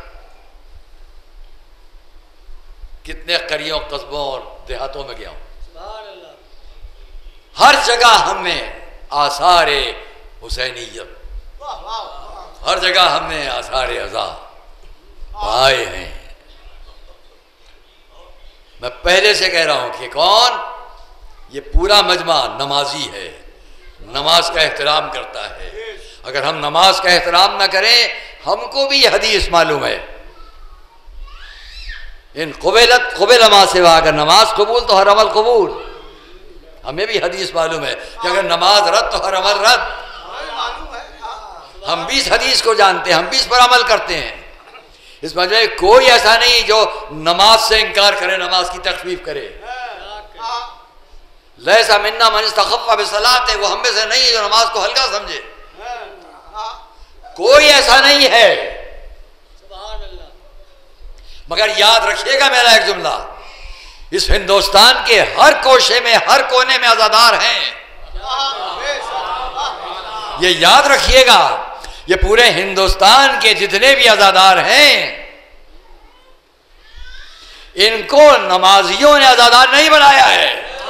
कितने करियों, कस्बों और देहातों में गया हूं, हर जगह हमने आसारे हुसैनियत, हर जगह हमने आसारे अज़ा पाए हैं। मैं पहले से कह रहा हूं कि कौन, ये पूरा मजमा नमाजी है, नमाज का एहतराम करता है। अगर हम नमाज का एहतराम ना करें, हमको भी यह हदीस मालूम है, इन कुबेलत कुबेलमा से, अगर नमाज कबूल तो हर अमल कबूल। हमें भी हदीस मालूम है कि अगर नमाज रद्द तो हर अमल रद्द। हम भी इस हदीस को जानते हैं, हम भी इस पर अमल करते हैं। इस मजमे में कोई ऐसा नहीं जो नमाज से इनकार करे, नमाज की तखफीफ करे। लैसा मिन्ना मन इस्तखफ़्फ़ बिस्सलात है, वो हम में से नहीं जो नमाज को हल्का समझे। कोई ऐसा नहीं है। मगर याद रखिएगा मेरा एक जुमला, इस हिंदुस्तान के हर कोशे में, हर कोने में अज़ादार हैं। ये याद रखिएगा, ये पूरे हिंदुस्तान के जितने भी अज़ादार हैं, इनको नमाजियों ने अज़ादार नहीं बनाया है।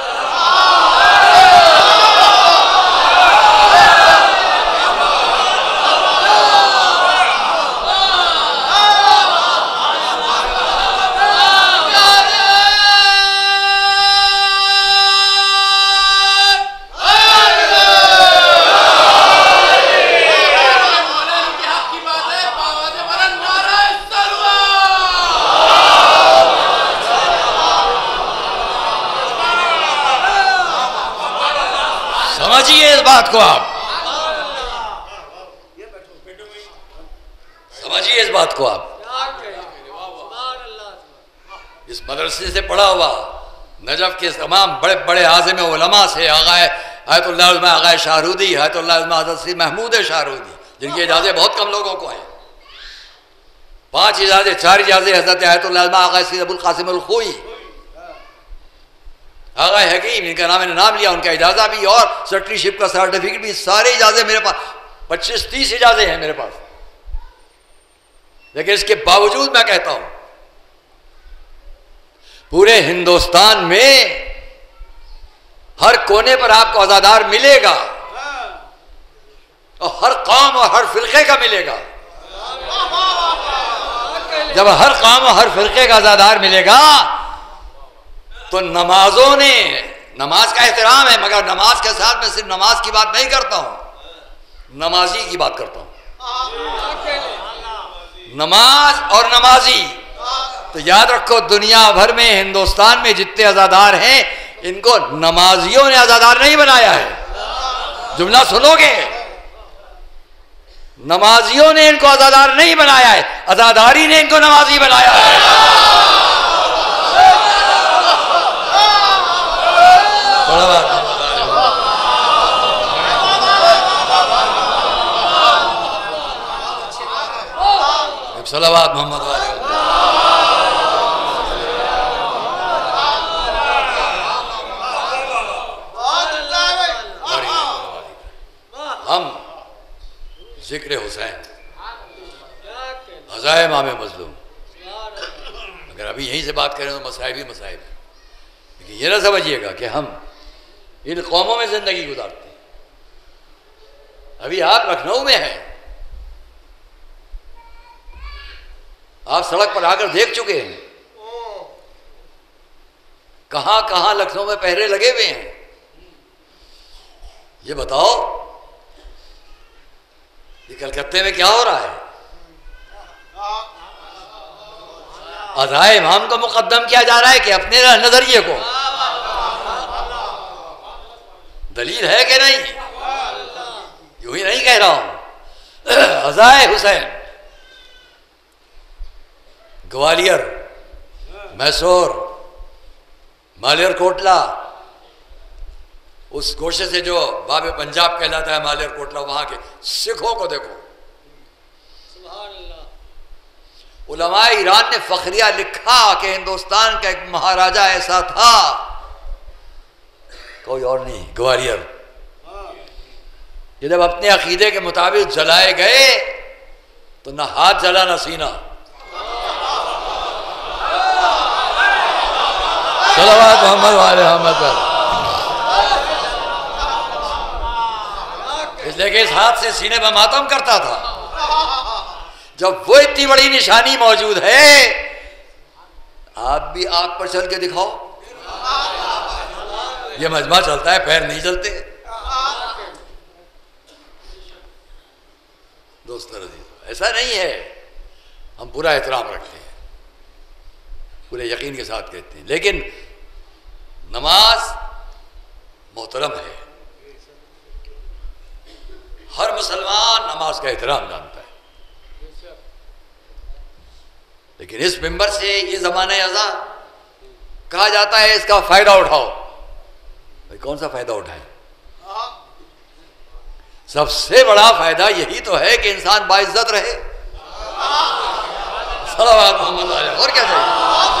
समझिए इस बात को, आप समझिए इस बात को। आप इस मदरसे से पढ़ा हुआ, नजफ के तमाम बड़े बड़े आज़िम उलमा से, आगाए आयतुल्लाह उलमा आगाए शाहरुदी, आयतुल्लाह उलमा हज़रत सैयद महमूद शाहरुदी, जिनकी इजाज़त बहुत कम लोगों को है। पांच इजाज़त, चार इजाज़त हज़रत आयतुल्लाह उलमा आगाए सैयद अबुल कासिम अल खोई, आगाए हकीम, इनका नाम मैंने नाम लिया, उनका इजाज़ा भी और सेक्रेटरीशिप का सर्टिफिकेट भी, सारे इजाज़त मेरे पास, पच्चीस तीस इजाज़त हैं मेरे पास। लेकिन इसके बावजूद मैं कहता हूं, पूरे हिंदुस्तान में हर कोने पर आपको अज़ादार मिलेगा, और हर कौम और हर फिरके का मिलेगा। जब हर कौम और हर फिरके का अज़ादार मिलेगा, तो नमाजों ने, नमाज का एहतराम है, मगर नमाज के साथ मैं सिर्फ नमाज की बात नहीं करता हूं, नमाजी की बात करता हूं। नमाज और नमाजी, तो याद रखो, दुनिया भर में, हिंदुस्तान में जितने अज़ादार हैं, इनको नमाजियों ने अज़ादार नहीं बनाया है। जुमला सुनोगे, नमाजियों ने इनको अज़ादार नहीं बनाया है, अज़ादारी ने इनको नमाजी बनाया है। सलावत मोहम्मद वाले। हम जिक्र हुसैन हज़ाए इमाम मज़लूम, अगर अभी यहीं से बात करें तो मसाइब ही मसाइब है, लेकिन ये ना समझिएगा कि हम इन कौमों में ज़िंदगी गुजारते हैं। अभी आप लखनऊ में हैं, आप सड़क पर आकर देख चुके हैं कहां कहां लखनऊ में पहरे लगे हुए हैं। ये बताओ ये कलकत्ते में क्या हो रहा है? अज़ाए इमाम को मुकद्दम किया जा रहा है कि अपने नजरिए को? दलील है कि नहीं? यूं ही नहीं कह रहा हूं। अज़ाए हुसैन ग्वालियर, मैसूर, मालेर कोटला, उस गोशे से जो बाबे पंजाब कहलाता है मालेर कोटला, वहां के सिखों को देखो। उलमाए ईरान ने फखरिया लिखा कि हिंदुस्तान का एक महाराजा ऐसा था, कोई और नहीं, ग्वालियर, ये जब अपने अकीदे के मुताबिक जलाए गए तो न हाथ जला न सीना। सलावत मोहम्मद वाले मोहम्मद पर। इसलिए कि इस हाथ से सीने में मातम करता था। जब वो इतनी बड़ी निशानी मौजूद है, आप भी आग पर चल के दिखाओ। ये मजमा चलता है, पैर नहीं चलते। दोस्तों ऐसा नहीं है, हम पूरा एहतराम रखते हैं, पूरे यकीन के साथ कहते हैं, लेकिन नमाज मोहतरम है। हर मुसलमान नमाज का एहतराम जानता है, लेकिन इस मिंबर से ये ज़माने अज़ा कहा जाता है इसका फायदा उठाओ। भाई कौन सा फायदा उठाए? सबसे बड़ा फायदा यही तो है कि इंसान बाइज्जत रहे। सलावत मोहम्मद वाले, और क्या चाहिए?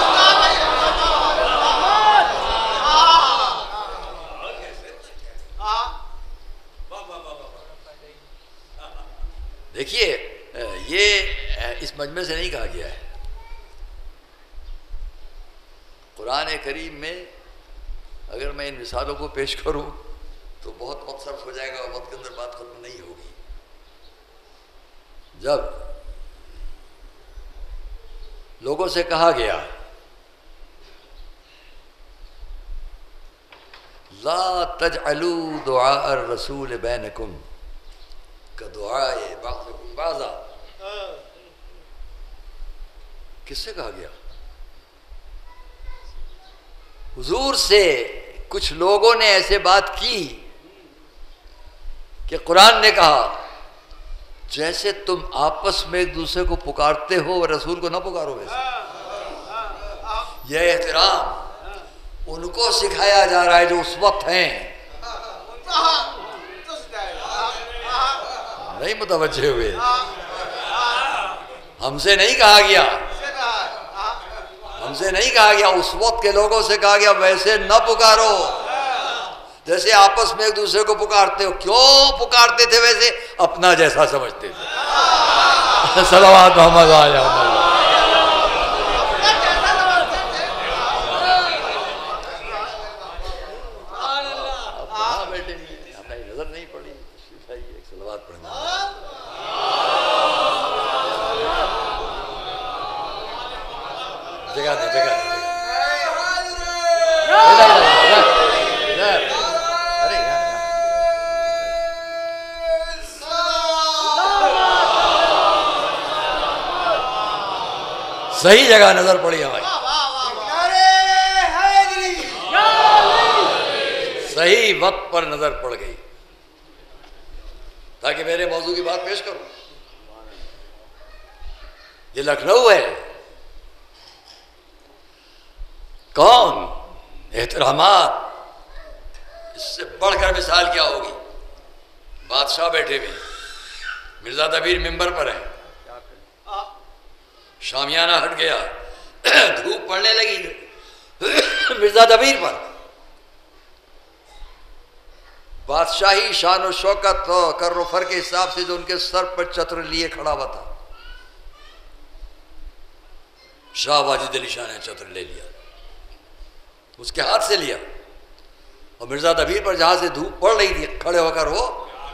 देखिए ये इस मजमे से नहीं कहा गया है। कुरान करीम में अगर मैं इन मिसालों को पेश करूं तो बहुत वक्त सर्फ हो जाएगा और वक्त के अंदर बात खत्म नहीं होगी। जब लोगों से कहा गया ला तजअलू दुआ रसूल बैनकुम का दुआए बाज़ुकुम बाज़ा, किससे कहा गया? हुजूर से कुछ लोगों ने ऐसे बात की कि कुरान ने कहा जैसे तुम आपस में एक दूसरे को पुकारते हो रसूल को ना पुकारो। वैसे यह एहतराम उनको सिखाया जा रहा है जो उस वक्त हैं, नहीं मुतवज्जे हुए। हमसे नहीं कहा गया, हमसे नहीं कहा गया, उस वक्त के लोगों से कहा गया वैसे न पुकारो जैसे आपस में एक दूसरे को पुकारते हो। क्यों पुकारते थे? वैसे अपना जैसा समझते थे। सलावत मोहम्मद वाले मोहम्मद। बेटे हमें नजर नहीं पड़ी, एक सलावत पढ़ना। जगह दे, जगह दे, अरे यार सही जगह नजर पड़ी हमारी, सही वक्त पर नजर पड़ गई, ताकि मेरे मौजू की बात पेश करूं। ये लखनऊ है। कौन एहतरामात, इससे बढ़कर मिसाल क्या होगी। बादशाह बैठे हुए, मिर्जा दबीर मिंबर पर है, शामियाना हट गया, धूप पड़ने लगी मिर्जा दबीर पर। बादशाही शान और शौकत कर्र फर के हिसाब से जो उनके सर पर छत्र लिए खड़ा हुआ था, शाह वाजिद अली शाह ने छत्र ले लिया, उसके हाथ से लिया, और मिर्जा दबीर पर जहां से धूप पड़ रही थी खड़े होकर वो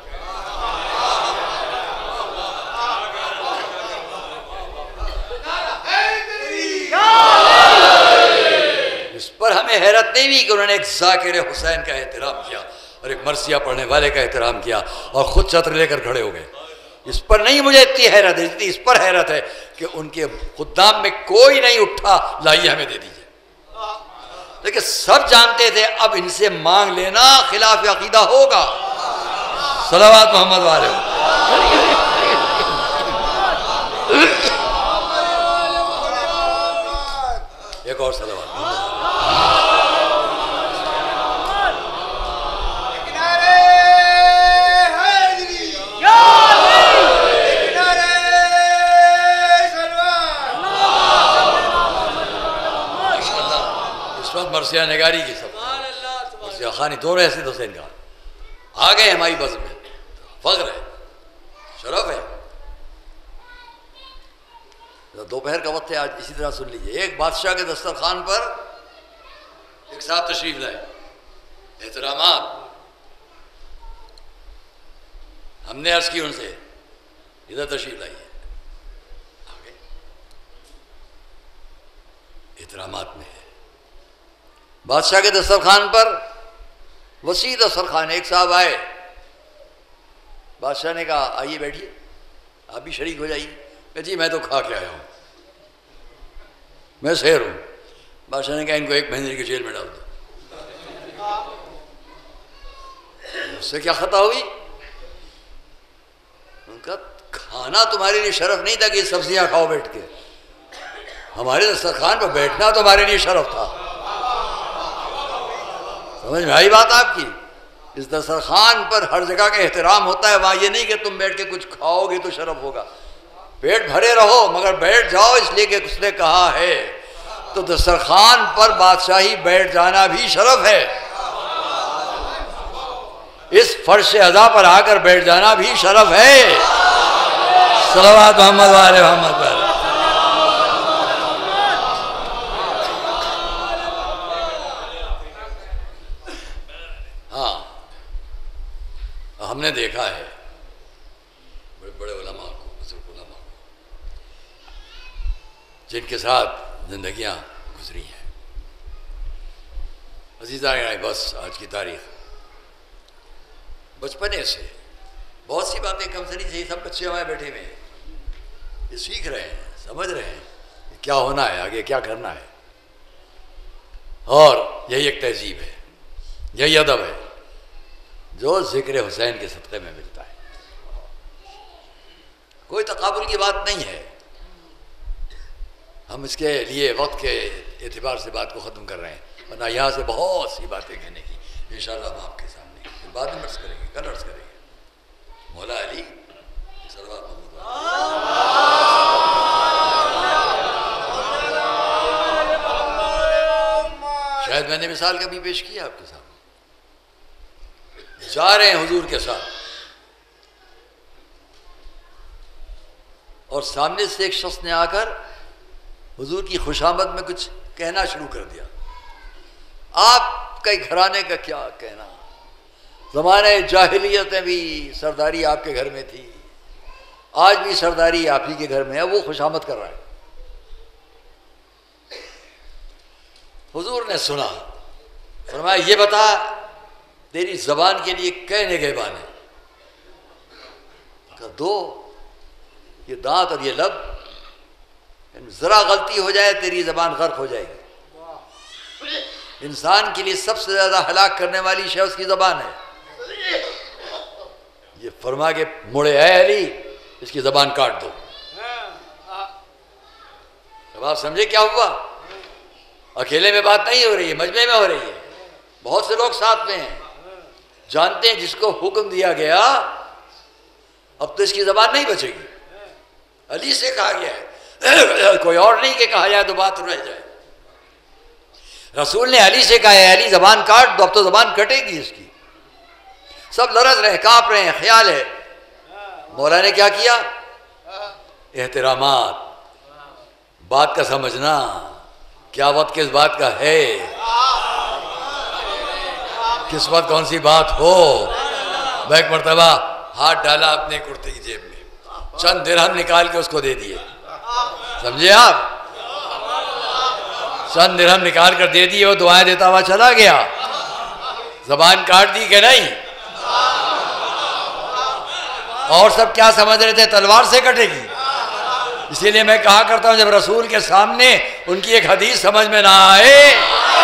इस पर हमें हैरत नहीं हुई कि उन्होंने एक जाकिर हुसैन का एहतराम किया और एक मरसिया पढ़ने वाले का एहतराम किया और खुद छत्र लेकर खड़े हो गए। इस पर नहीं मुझे इतनी हैरत है जितनी इस पर हैरत है कि उनके खुद्दाम में कोई नहीं उठा, लाइए हमें दे दीजिए। लेकिन सब जानते थे अब इनसे मांग लेना खिलाफ अकीदा होगा। सलावत मोहम्मद वाले एक और सलावत मरसिया नगारी की सब मरसिया खानी दोनों ऐसे हुसैन का आ गए हमारी बज़्म में। फख्र है, शरफ है। दोपहर का वक्त है आज, इसी तरह सुन लीजिए। एक बादशाह के दस्तरखान पर एक साहब तशरीफ लाए, एहतरामात। हमने अर्ज की उनसे इधर तशरीफ लाइए, आगे एहतरामात में बादशाह के दस्तरखान पर वसी दस्तरखान। एक साहब आए, बादशाह ने कहा आइए बैठिए, आप भी शरीक हो जाइए। जी मैं तो खा के आया हूँ, मैं शेर हूँ। बादशाह ने कहा इनको एक महीने की जेल में डाल दो। उससे क्या खता हुई? उनका खाना तुम्हारे लिए शरफ नहीं था कि सब्जियां खाओ बैठ के, हमारे दस्तरखान पर बैठना तुम्हारे लिए शरफ था। समझ में आई बात आपकी? इस दस्तरखान पर हर जगह का एहतराम होता है, वहां ये नहीं कि तुम बैठ के कुछ खाओगे तो शरफ होगा। पेट भरे रहो मगर बैठ जाओ, इसलिए कि उसने कहा है। तो दस्तरखान पर बादशाही बैठ जाना भी शरफ है, इस फर्श अदा पर आकर बैठ जाना भी शरफ है। सलावत मोहम्मद वाले मोहम्मद पर। हमने देखा है बड़े बड़े उलमा को, बुजुर्ग उलमा को, जिनके साथ जिंदगियां गुजरी हैं। अजीज़ा बस आज की तारीख बचपने से बहुत सी बातें कम से नहीं, सब बच्चे हमारे बैठे हुए हैं, ये सीख रहे हैं, समझ रहे हैं क्या होना है, आगे क्या करना है। और यही एक तहजीब है, यही अदब है जो जिक्र हुसैन के सदक़े में मिलता है। कोई तकाबुल की बात नहीं है, हम इसके लिए वक्त के एतबार से बात को ख़त्म कर रहे हैं, वरना यहाँ से बहुत सी बातें कहने की इंशाअल्लाह हम आपके सामने फिर बाद में अर्ज़ करेंगे, कल अर्ज़ करेंगे। मौला अली सल्लल्लाहु अलैहि वसल्लम, शायद मैंने मिसाल कभी पेश किया आपके सामने। जा रहे हैं हुजूर के साथ और सामने से एक शख्स ने आकर हुजूर की खुशामद में कुछ कहना शुरू कर दिया। आपके घराने का क्या कहना, ज़माने जाहिलियत में भी सरदारी आपके घर में थी, आज भी सरदारी आप ही के घर में है, वो खुशामद कर रहा है। हुजूर ने सुना, फरमाया ये बता तेरी जबान के लिए कै निगहबान है? कहा दो, ये दांत और ये लब, जरा गलती हो जाए तेरी जबान गर्क हो जाएगी। इंसान के लिए सबसे ज्यादा हलाक करने वाली शय उसकी जबान है। ये फरमा के मुड़े है अली, इसकी जबान काट दो। अब आप समझे क्या हुआ? अकेले में बात नहीं हो रही है, मजमे में हो रही है। बहुत से लोग साथ में हैं, जानते हैं जिसको हुक्म दिया गया अब तो इसकी जबान नहीं बचेगी। अली से कहा गया है, कोई और नहीं कि कहा जाए तो बात रह जाए। रसूल ने अली से कहा है, अली जबान काट दो, अब तो जबान कटेगी इसकी। सब लरज रहे, कांप रहे हैं, ख्याल है। मौला ने क्या किया? एहतरामात, बात का समझना, क्या वक्त किस बात का है, किस वक्त कौन सी बात हो। मैं एक मरतबा हाथ डाला अपने कुर्ते की जेब में, चंद दिरहम निकाल के उसको दे दिए। समझे आप? चंद दिरहम निकाल कर दे दिए, वो दुआएं देता हुआ चला गया। जबान काट दी कि नहीं? और सब क्या समझ रहे थे? तलवार से कटेगी। इसीलिए मैं कहा करता हूं, जब रसूल के सामने उनकी एक हदीस समझ में ना आए,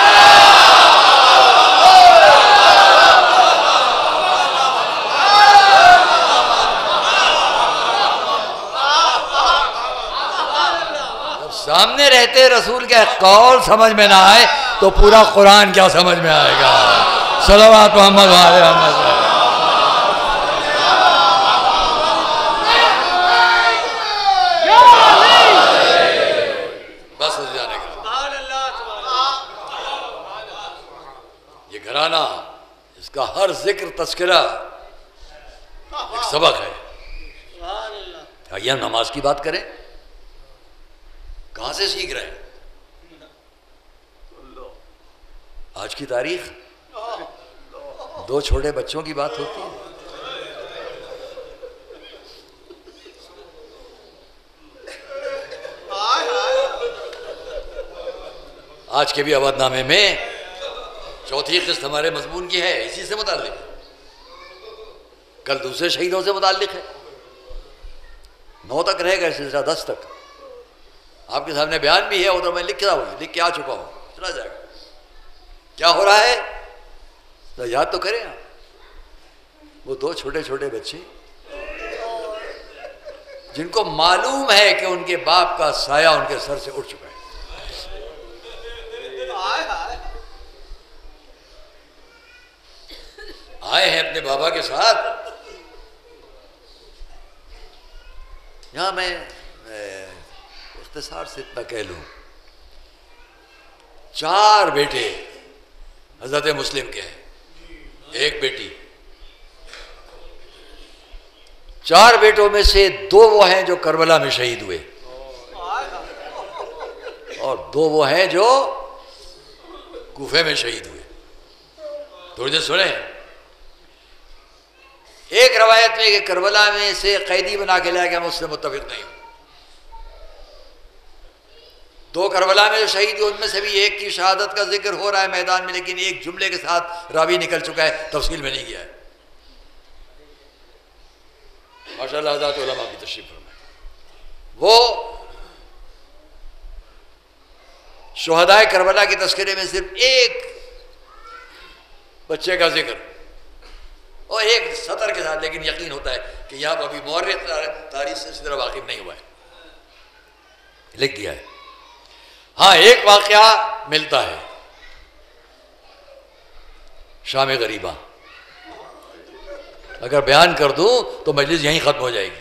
जब सामने रहते रसूल के कौल समझ में ना आए तो पूरा कुरान क्या समझ में आएगा। सल्लल्लाहु मोहम्मद वाले मोहम्मद। घराना, इसका हर जिक्र तस्करा एक सबक है। आइए हम नमाज की बात करें। कहां से सीख रहे हैं? आज की तारीख दो छोटे बच्चों की बात होती है। आज के भी अवधनामे में चौथी किस्त हमारे मजमून की है, इसी से मुताल्लिक। कल दूसरे शहीदों से मुताल्लिक है। नौ तक रहेगा सिलसिला, दस तक आपके सामने बयान भी है, उधर मैं लिख रहा हूँ, लिख के आ चुका हूँ, चला जाएगा। क्या हो रहा है तो याद तो करें आप। वो दो छोटे छोटे बच्चे जिनको मालूम है कि उनके बाप का साया उनके सर से उठ चुका है, आए हैं अपने बाबा के साथ। यहां मैं इख्तिसार से इतना कह लूं, चार बेटे हजरत मुस्लिम के हैं, एक बेटी। चार बेटों में से दो वो हैं जो करबला में शहीद हुए, और दो वो हैं जो कूफे में शहीद हुए। थोड़ी देर सुने। एक रवायत में कि करबला में से कैदी बना के लाया गया, मैं उससे मुत्तफिक नहीं हूं। दो करबला में जो शहीद हुए उनमें से भी एक की शहादत का जिक्र हो रहा है मैदान में, लेकिन एक जुमले के साथ रावी निकल चुका है, तफसील में नहीं गया है। माशाअल्लाह हज़रत उलमा की तशरीफ फरमाए। वो शुहदाए करबला की तस्करे में सिर्फ एक बच्चे का जिक्र और एक सतर के साथ, लेकिन यकीन होता है कि यहां पर अभी मौर्य तारीख से इस तरह वाकिफ नहीं हुआ है, लिख दिया है। हाँ, एक वाकया मिलता है, शाम गरीबा। अगर बयान कर दूं तो मजलिस यहीं खत्म हो जाएगी,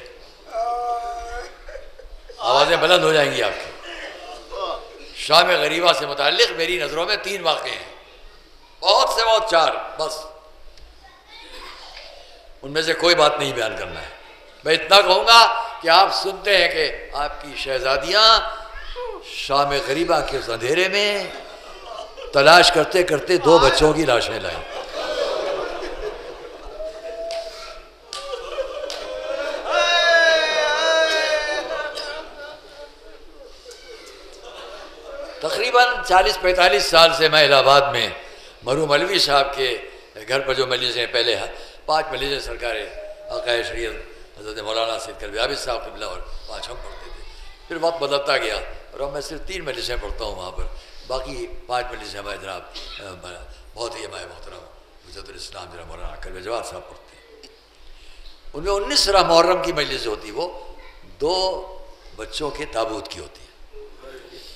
आवाजें बुलंद हो जाएंगी आपकी। शाम गरीबा से मुताल्लिक मेरी नजरों में तीन वाक़े हैं, बहुत से बहुत चार, बस उनमें से कोई बात नहीं बयान करना है। मैं इतना कहूंगा कि आप सुनते हैं कि आपकी शहजादियां शाम गरीबा के उस अंधेरे में तलाश करते करते दो बच्चों की लाशें लाई। तकरीबन चालीस पैंतालीस साल से मैं इलाहाबाद में मरहूम मौलवी साहब के घर पर जो मजलिसें, पहले पाँच मजलिसें सरकार अकाए शरीयत हज़रत मौलाना सैयद कलवी आबिद साहब क़िबला और पाँच हम पढ़ते थे। फिर वक्त बदलता गया और अब मैं सिर्फ तीन मजलिसें पढ़ता हूँ वहाँ पर, बाकी पाँच मजलिसें हमारे जनाब बहुत ही हमारे मोहतरम हुज्जतुल इस्लाम जनाब मौलाना कलवी जवाद साहब पढ़ते हैं। उनमें उन्नीस रह मुहर्रम की मजलिस होती, वो दो बच्चों के ताबूत की होती है।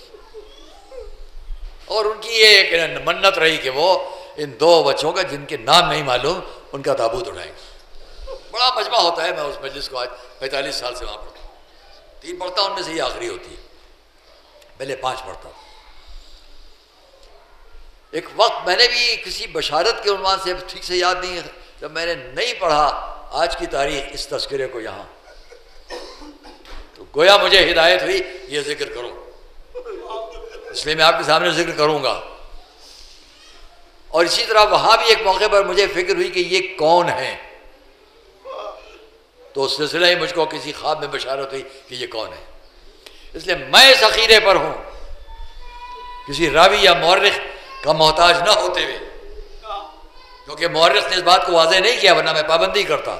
और उनकी ये एक मन्नत रही कि वो इन दो बच्चों का जिनके नाम नहीं मालूम उनका ताबूत उठाएंगे। बड़ा मजमा होता है। मैं उस मजलिस को आज पैंतालीस साल से वहाँ पढ़ता हूँ, तीन पढ़ता उनमें से ये आखिरी होती है, पहले पाँच पढ़ता। एक वक्त मैंने भी किसी बशारत के उन्वान से ठीक से याद नहीं, जब मैंने नहीं पढ़ा आज की तारीख इस तस्करे को यहाँ, तो गोया मुझे हिदायत हुई ये जिक्र करो, इसलिए मैं आपके सामने जिक्र करूँगा। और इसी तरह वहाँ भी एक मौके पर मुझे फिक्र हुई कि ये कौन है, तो उस सिलसिले में मुझको किसी ख्वाब में बशारत हुई कि ये कौन है। इसलिए मैं इस अकीदे पर हूँ किसी रावी या मौर्रिख का मोहताज ना होते हुए, क्योंकि मौर्रिख ने इस बात को वाज़ेह नहीं किया, वरना मैं पाबंदी करता।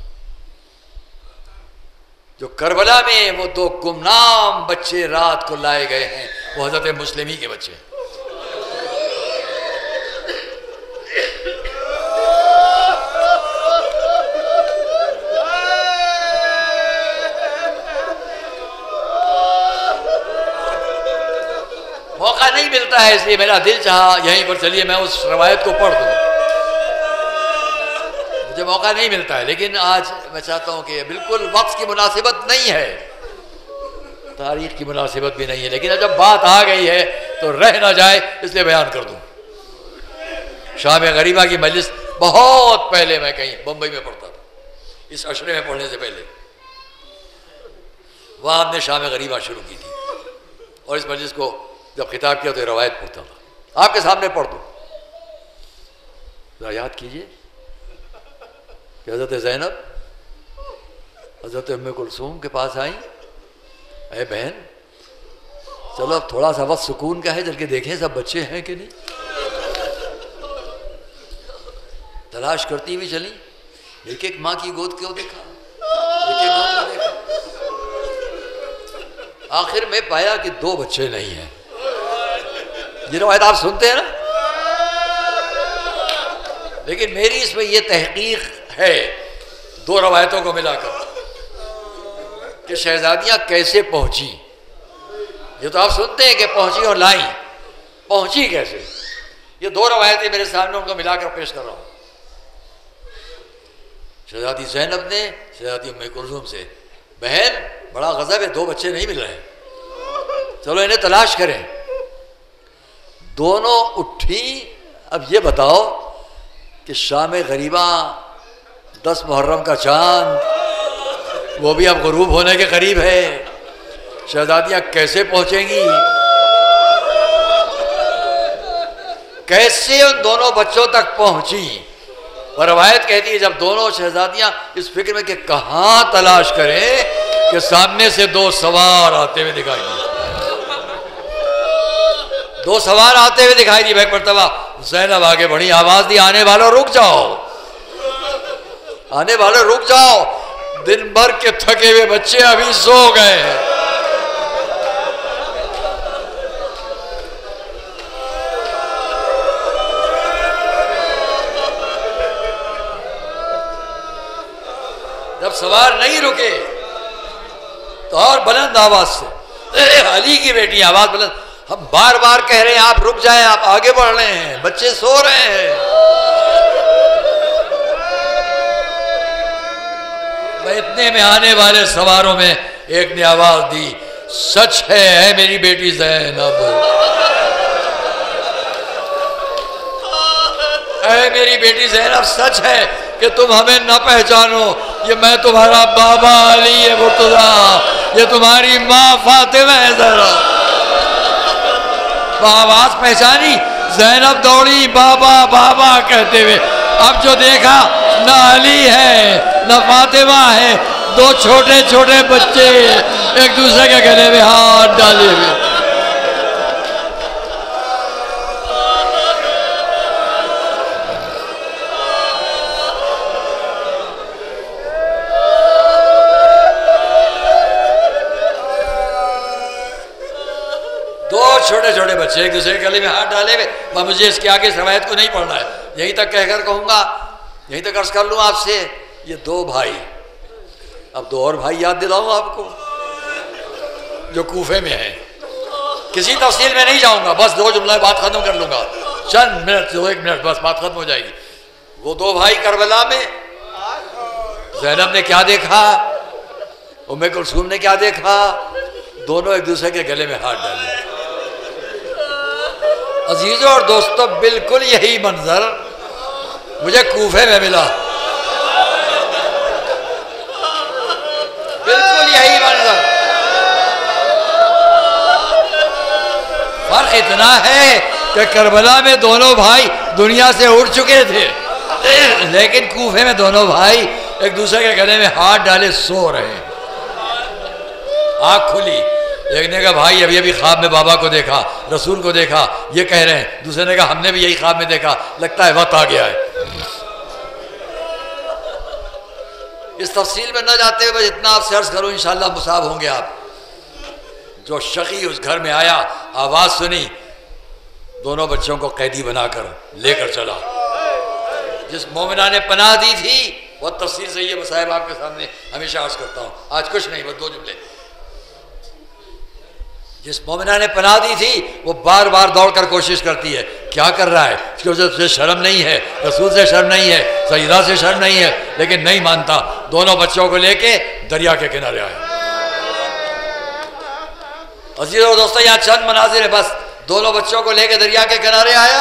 जो करबला में वो दो गुमनाम बच्चे रात को लाए गए हैं वो हज़रत मुस्लिमी के बच्चे हैं। मौका नहीं मिलता है, इसलिए मेरा दिल चाहा यहीं पर चलिए मैं उस रवायत को पढ़ दूँ। मुझे मौका नहीं मिलता है, लेकिन आज मैं चाहता हूँ कि बिल्कुल वक्त की मुनासिबत नहीं है, तारीख की मुनासिबत भी नहीं है, लेकिन जब बात आ गई है तो रह ना जाए इसलिए बयान कर दूँ। शाम गरीबा की मजलिस बहुत पहले मैं कहीं बम्बई में पढ़ता था, इस अशरे में पढ़ने से पहले वहाँ हमने शाम गरीबा शुरू की थी, और इस मजलिस को जब खिताब किया तो ये रवायत पढ़ता था। आपके सामने पढ़ दो, जरा याद कीजिए कि हज़रत ज़ैनब हज़रत उम्मे कुलसूम के पास आई, अरे बहन चलो अब थोड़ा सा वक्त सुकून का है, चल के देखें सब बच्चे हैं कि नहीं। तलाश करती हुई चली, एक एक माँ की गोद क्यों देखा, एक एक गोद को देखा, आखिर में पाया कि दो बच्चे नहीं हैं। ये रवायत आप सुनते हैं ना, लेकिन मेरी इसमें यह तहकीक है दो रवायतों को मिलाकर कि शहजादियां कैसे पहुंची। ये तो आप सुनते हैं कि पहुंची और लाई, पहुंची कैसे, ये दो रवायतें मेरे सामने उनको मिलाकर पेश कर रहा हूं। शहजादी ज़ैनब ने शहजादी उम्मे कुलसूम से, बहन बड़ा गजब है, दो बच्चे नहीं मिल रहे, चलो इन्हें तलाश करें। दोनों उठी। अब ये बताओ कि शाम गरीबा दस मुहर्रम का चांद वो भी अब गुरूब होने के करीब है, शहजादियां कैसे पहुंचेंगी, कैसे उन दोनों बच्चों तक पहुंची। और रवायत कहती है जब दोनों शहजादियां इस फिक्र में कि कहाँ तलाश करें कि सामने से दो सवार आते हुए दिखाई दिए, दो सवार आते हुए दिखाई दी। एक मरतबा ज़ैनब आगे बढ़ी, आवाज दी, आने वालों रुक जाओ, आने वालों रुक जाओ, दिन भर के थके हुए बच्चे अभी सो गए हैं। जब सवार नहीं रुके तो और बुलंद आवाज से, अली की बेटी, आवाज बुलंद, हम बार बार कह रहे हैं आप रुक जाएं, आप आगे बढ़ रहे हैं, बच्चे सो रहे हैं। मैं इतने में आने वाले सवारों में एक ने आवाज दी, सच है, है मेरी बेटी ज़ैनब, है मेरी बेटी ज़ैनब, सच है कि तुम हमें न पहचानो, ये मैं तुम्हारा बाबा अली है मुर्तज़ा, ये तुम्हारी माँ फातिमा है ज़हरा। आवाज पहचानी, ज़ैनब दौड़ी बाबा बाबा कहते हुए। अब जो देखा न अली है न फातिमा है, दो छोटे छोटे बच्चे एक दूसरे के गले में हाथ डाले हुए। छोटे छोटे बच्चे एक दूसरे के गले में हाथ डाले हुए। मुझे इसके आगे इस रवायत को नहीं पढ़ना है, यहीं तक कहकर कहूँगा, यहीं तक अर्ज कर लूँ आपसे, ये दो भाई, अब दो और भाई याद दिलाऊँ आपको जो कूफे में हैं। किसी तफसील में नहीं जाऊंगा, बस दो जुमला बात खत्म कर लूंगा, चंद मिनट दो एक मिनट बस बात खत्म हो जाएगी। वो दो भाई करबला में, ज़ैनब ने क्या देखा, उम्मे कुलसूम ने क्या देखा, दोनों एक दूसरे के गले में हाथ डाले। अजीजों और दोस्तों, बिल्कुल यही मंजर मुझे कूफे में मिला, बिल्कुल यही मंजर। फर्क इतना है कि करबला में दोनों भाई दुनिया से उड़ चुके थे, लेकिन कूफे में दोनों भाई एक दूसरे के गले में हाथ डाले सो रहे हैं। आँख खुली, एक ने कहा भाई अभी अभी ख्वाब में बाबा को देखा, रसूल को देखा, ये कह रहे हैं। दूसरे ने कहा हमने भी यही ख्वाब में देखा, लगता है वक्त आ गया है। इस तफसील में न जाते हुए इतना आपसे अर्ज करूं, इंशाअल्लाह मुसाब होंगे आप। जो शकी उस घर में आया, आवाज सुनी, दोनों बच्चों को कैदी बनाकर लेकर चला। जिस मोमिना ने पनाह दी थी, बहुत तफसील से ये मसाइब आपके सामने हमेशा अर्ज करता हूँ, आज कुछ नहीं, बस दो जुमले। जिस मोमिना ने पनाह दी थी, वो बार बार दौड़कर कोशिश करती है, क्या कर रहा है, उसकी वजह से शर्म नहीं है, रसूल से शर्म नहीं है, सईदा से शर्म नहीं है, लेकिन नहीं मानता। दोनों बच्चों को लेके दरिया के किनारे आया। अजीज़ और दोस्तों, यहाँ चंद मनाजिर है बस। दोनों बच्चों को लेके दरिया के किनारे आया,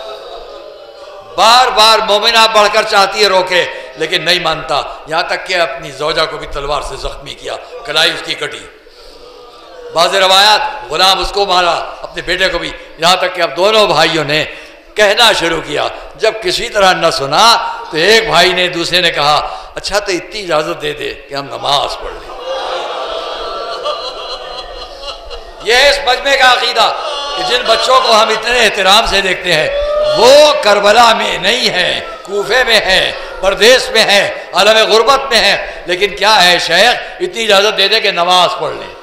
बार बार मोमिना बढ़कर चाहती है रोके, लेकिन नहीं मानता। यहाँ तक कि अपनी जौजा को भी तलवार से जख्मी किया, कलाई उसकी कटी। बाज़ रवायात गुलाम उसको मारा, अपने बेटे को भी। यहाँ तक कि अब दोनों भाइयों ने कहना शुरू किया। जब किसी तरह न सुना तो एक भाई ने दूसरे ने कहा, अच्छा तो इतनी इजाज़त दे दे कि हम नमाज पढ़ लें। यह है इस मजमे का अकीदा कि जिन बच्चों को हम इतने एहतराम से देखते हैं, वो करबला में नहीं है, कूफे में है, परदेश में है, आलम गुर्बत में है। लेकिन क्या है, शेख इतनी इजाज़त दे दे कि नमाज पढ़ लें।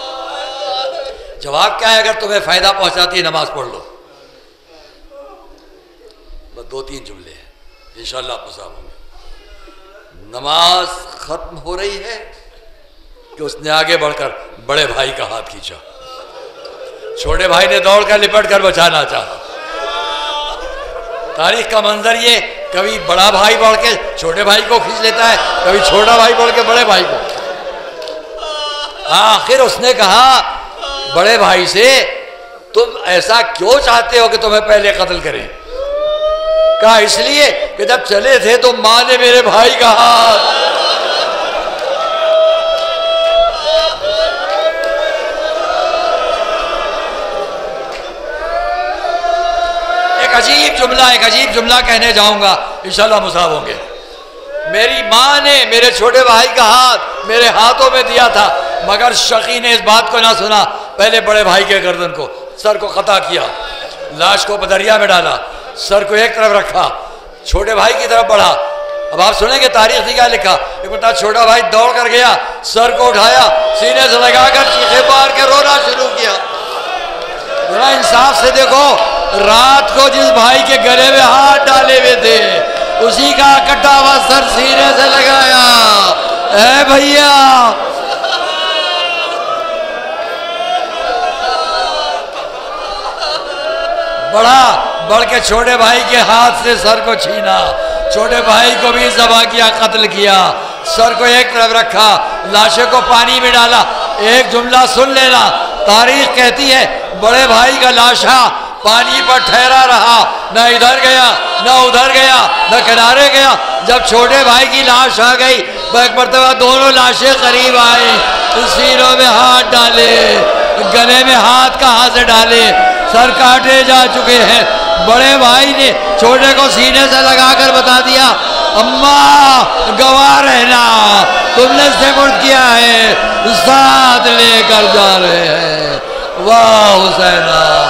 जवाब क्या है, अगर तुम्हें फायदा पहुंचाती है नमाज पढ़ लो। बस दो तीन जुमले हैं, इंशाअल्लाह आप मसाब होंगे। नमाज खत्म हो रही है कि उसने आगे बढ़कर बड़े भाई का हाथ खींचा। छोटे भाई ने दौड़कर लिपट कर बचाना चाहा। तारीख का मंजर ये, कभी बड़ा भाई बढ़ के छोटे भाई को खींच लेता है, कभी छोटा भाई बढ़ के बड़े भाई को। आखिर उसने कहा बड़े भाई से, तुम ऐसा क्यों चाहते हो कि तुम्हें पहले कत्ल करें? कहा इसलिए कि जब चले थे तो मां ने मेरे भाई का हाथ। एक अजीब जुमला एक अजीब जुमला कहने जाऊंगा, इंशाल्लाह मुसाब होंगे। मेरी मां ने मेरे छोटे भाई का हाथ मेरे हाथों में दिया था, मगर शकी ने इस बात को ना सुना। पहले बड़े भाई के गर्दन को, सर को कता किया, लाश को दरिया में डाला, सर को एक तरफ रखा, छोटे भाई की तरफ बढ़ा। अब आप सुनेंगे तारीख में क्या लिखा। एक बता छोटा भाई दौड़ कर गया, सर को उठाया, सीने से लगाकर चीखे मार के रोना शुरू किया। जरा इंसाफ से देखो, रात को जिस भाई के गले में हाथ डाले हुए थे, उसी का कटा हुआ सर सीने से लगाया। ए भैया, बड़ा बढ़ के छोटे भाई के हाथ से सर को छीना, छोटे भाई को भी ज़बह किया, कत्ल किया, सर को एक तरफ रखा, लाशों को पानी में डाला। एक जुमला सुन लेना, तारीख कहती है बड़े भाई का लाशा पानी पर ठहरा रहा, न इधर गया न उधर गया न किनारे गया। जब छोटे भाई की लाश आ गई, एक मरतबा दोनों लाशें करीब आई, सीनों में हाथ डाले, गले में हाथ कहाँ से डाले, सर काटे जा चुके हैं। बड़े भाई ने छोटे को सीने से लगाकर बता दिया, अम्मा गवाह रहना, तुमने से मुर्द किया है, साथ लेकर जा रहे हैं। वाह हुसैना।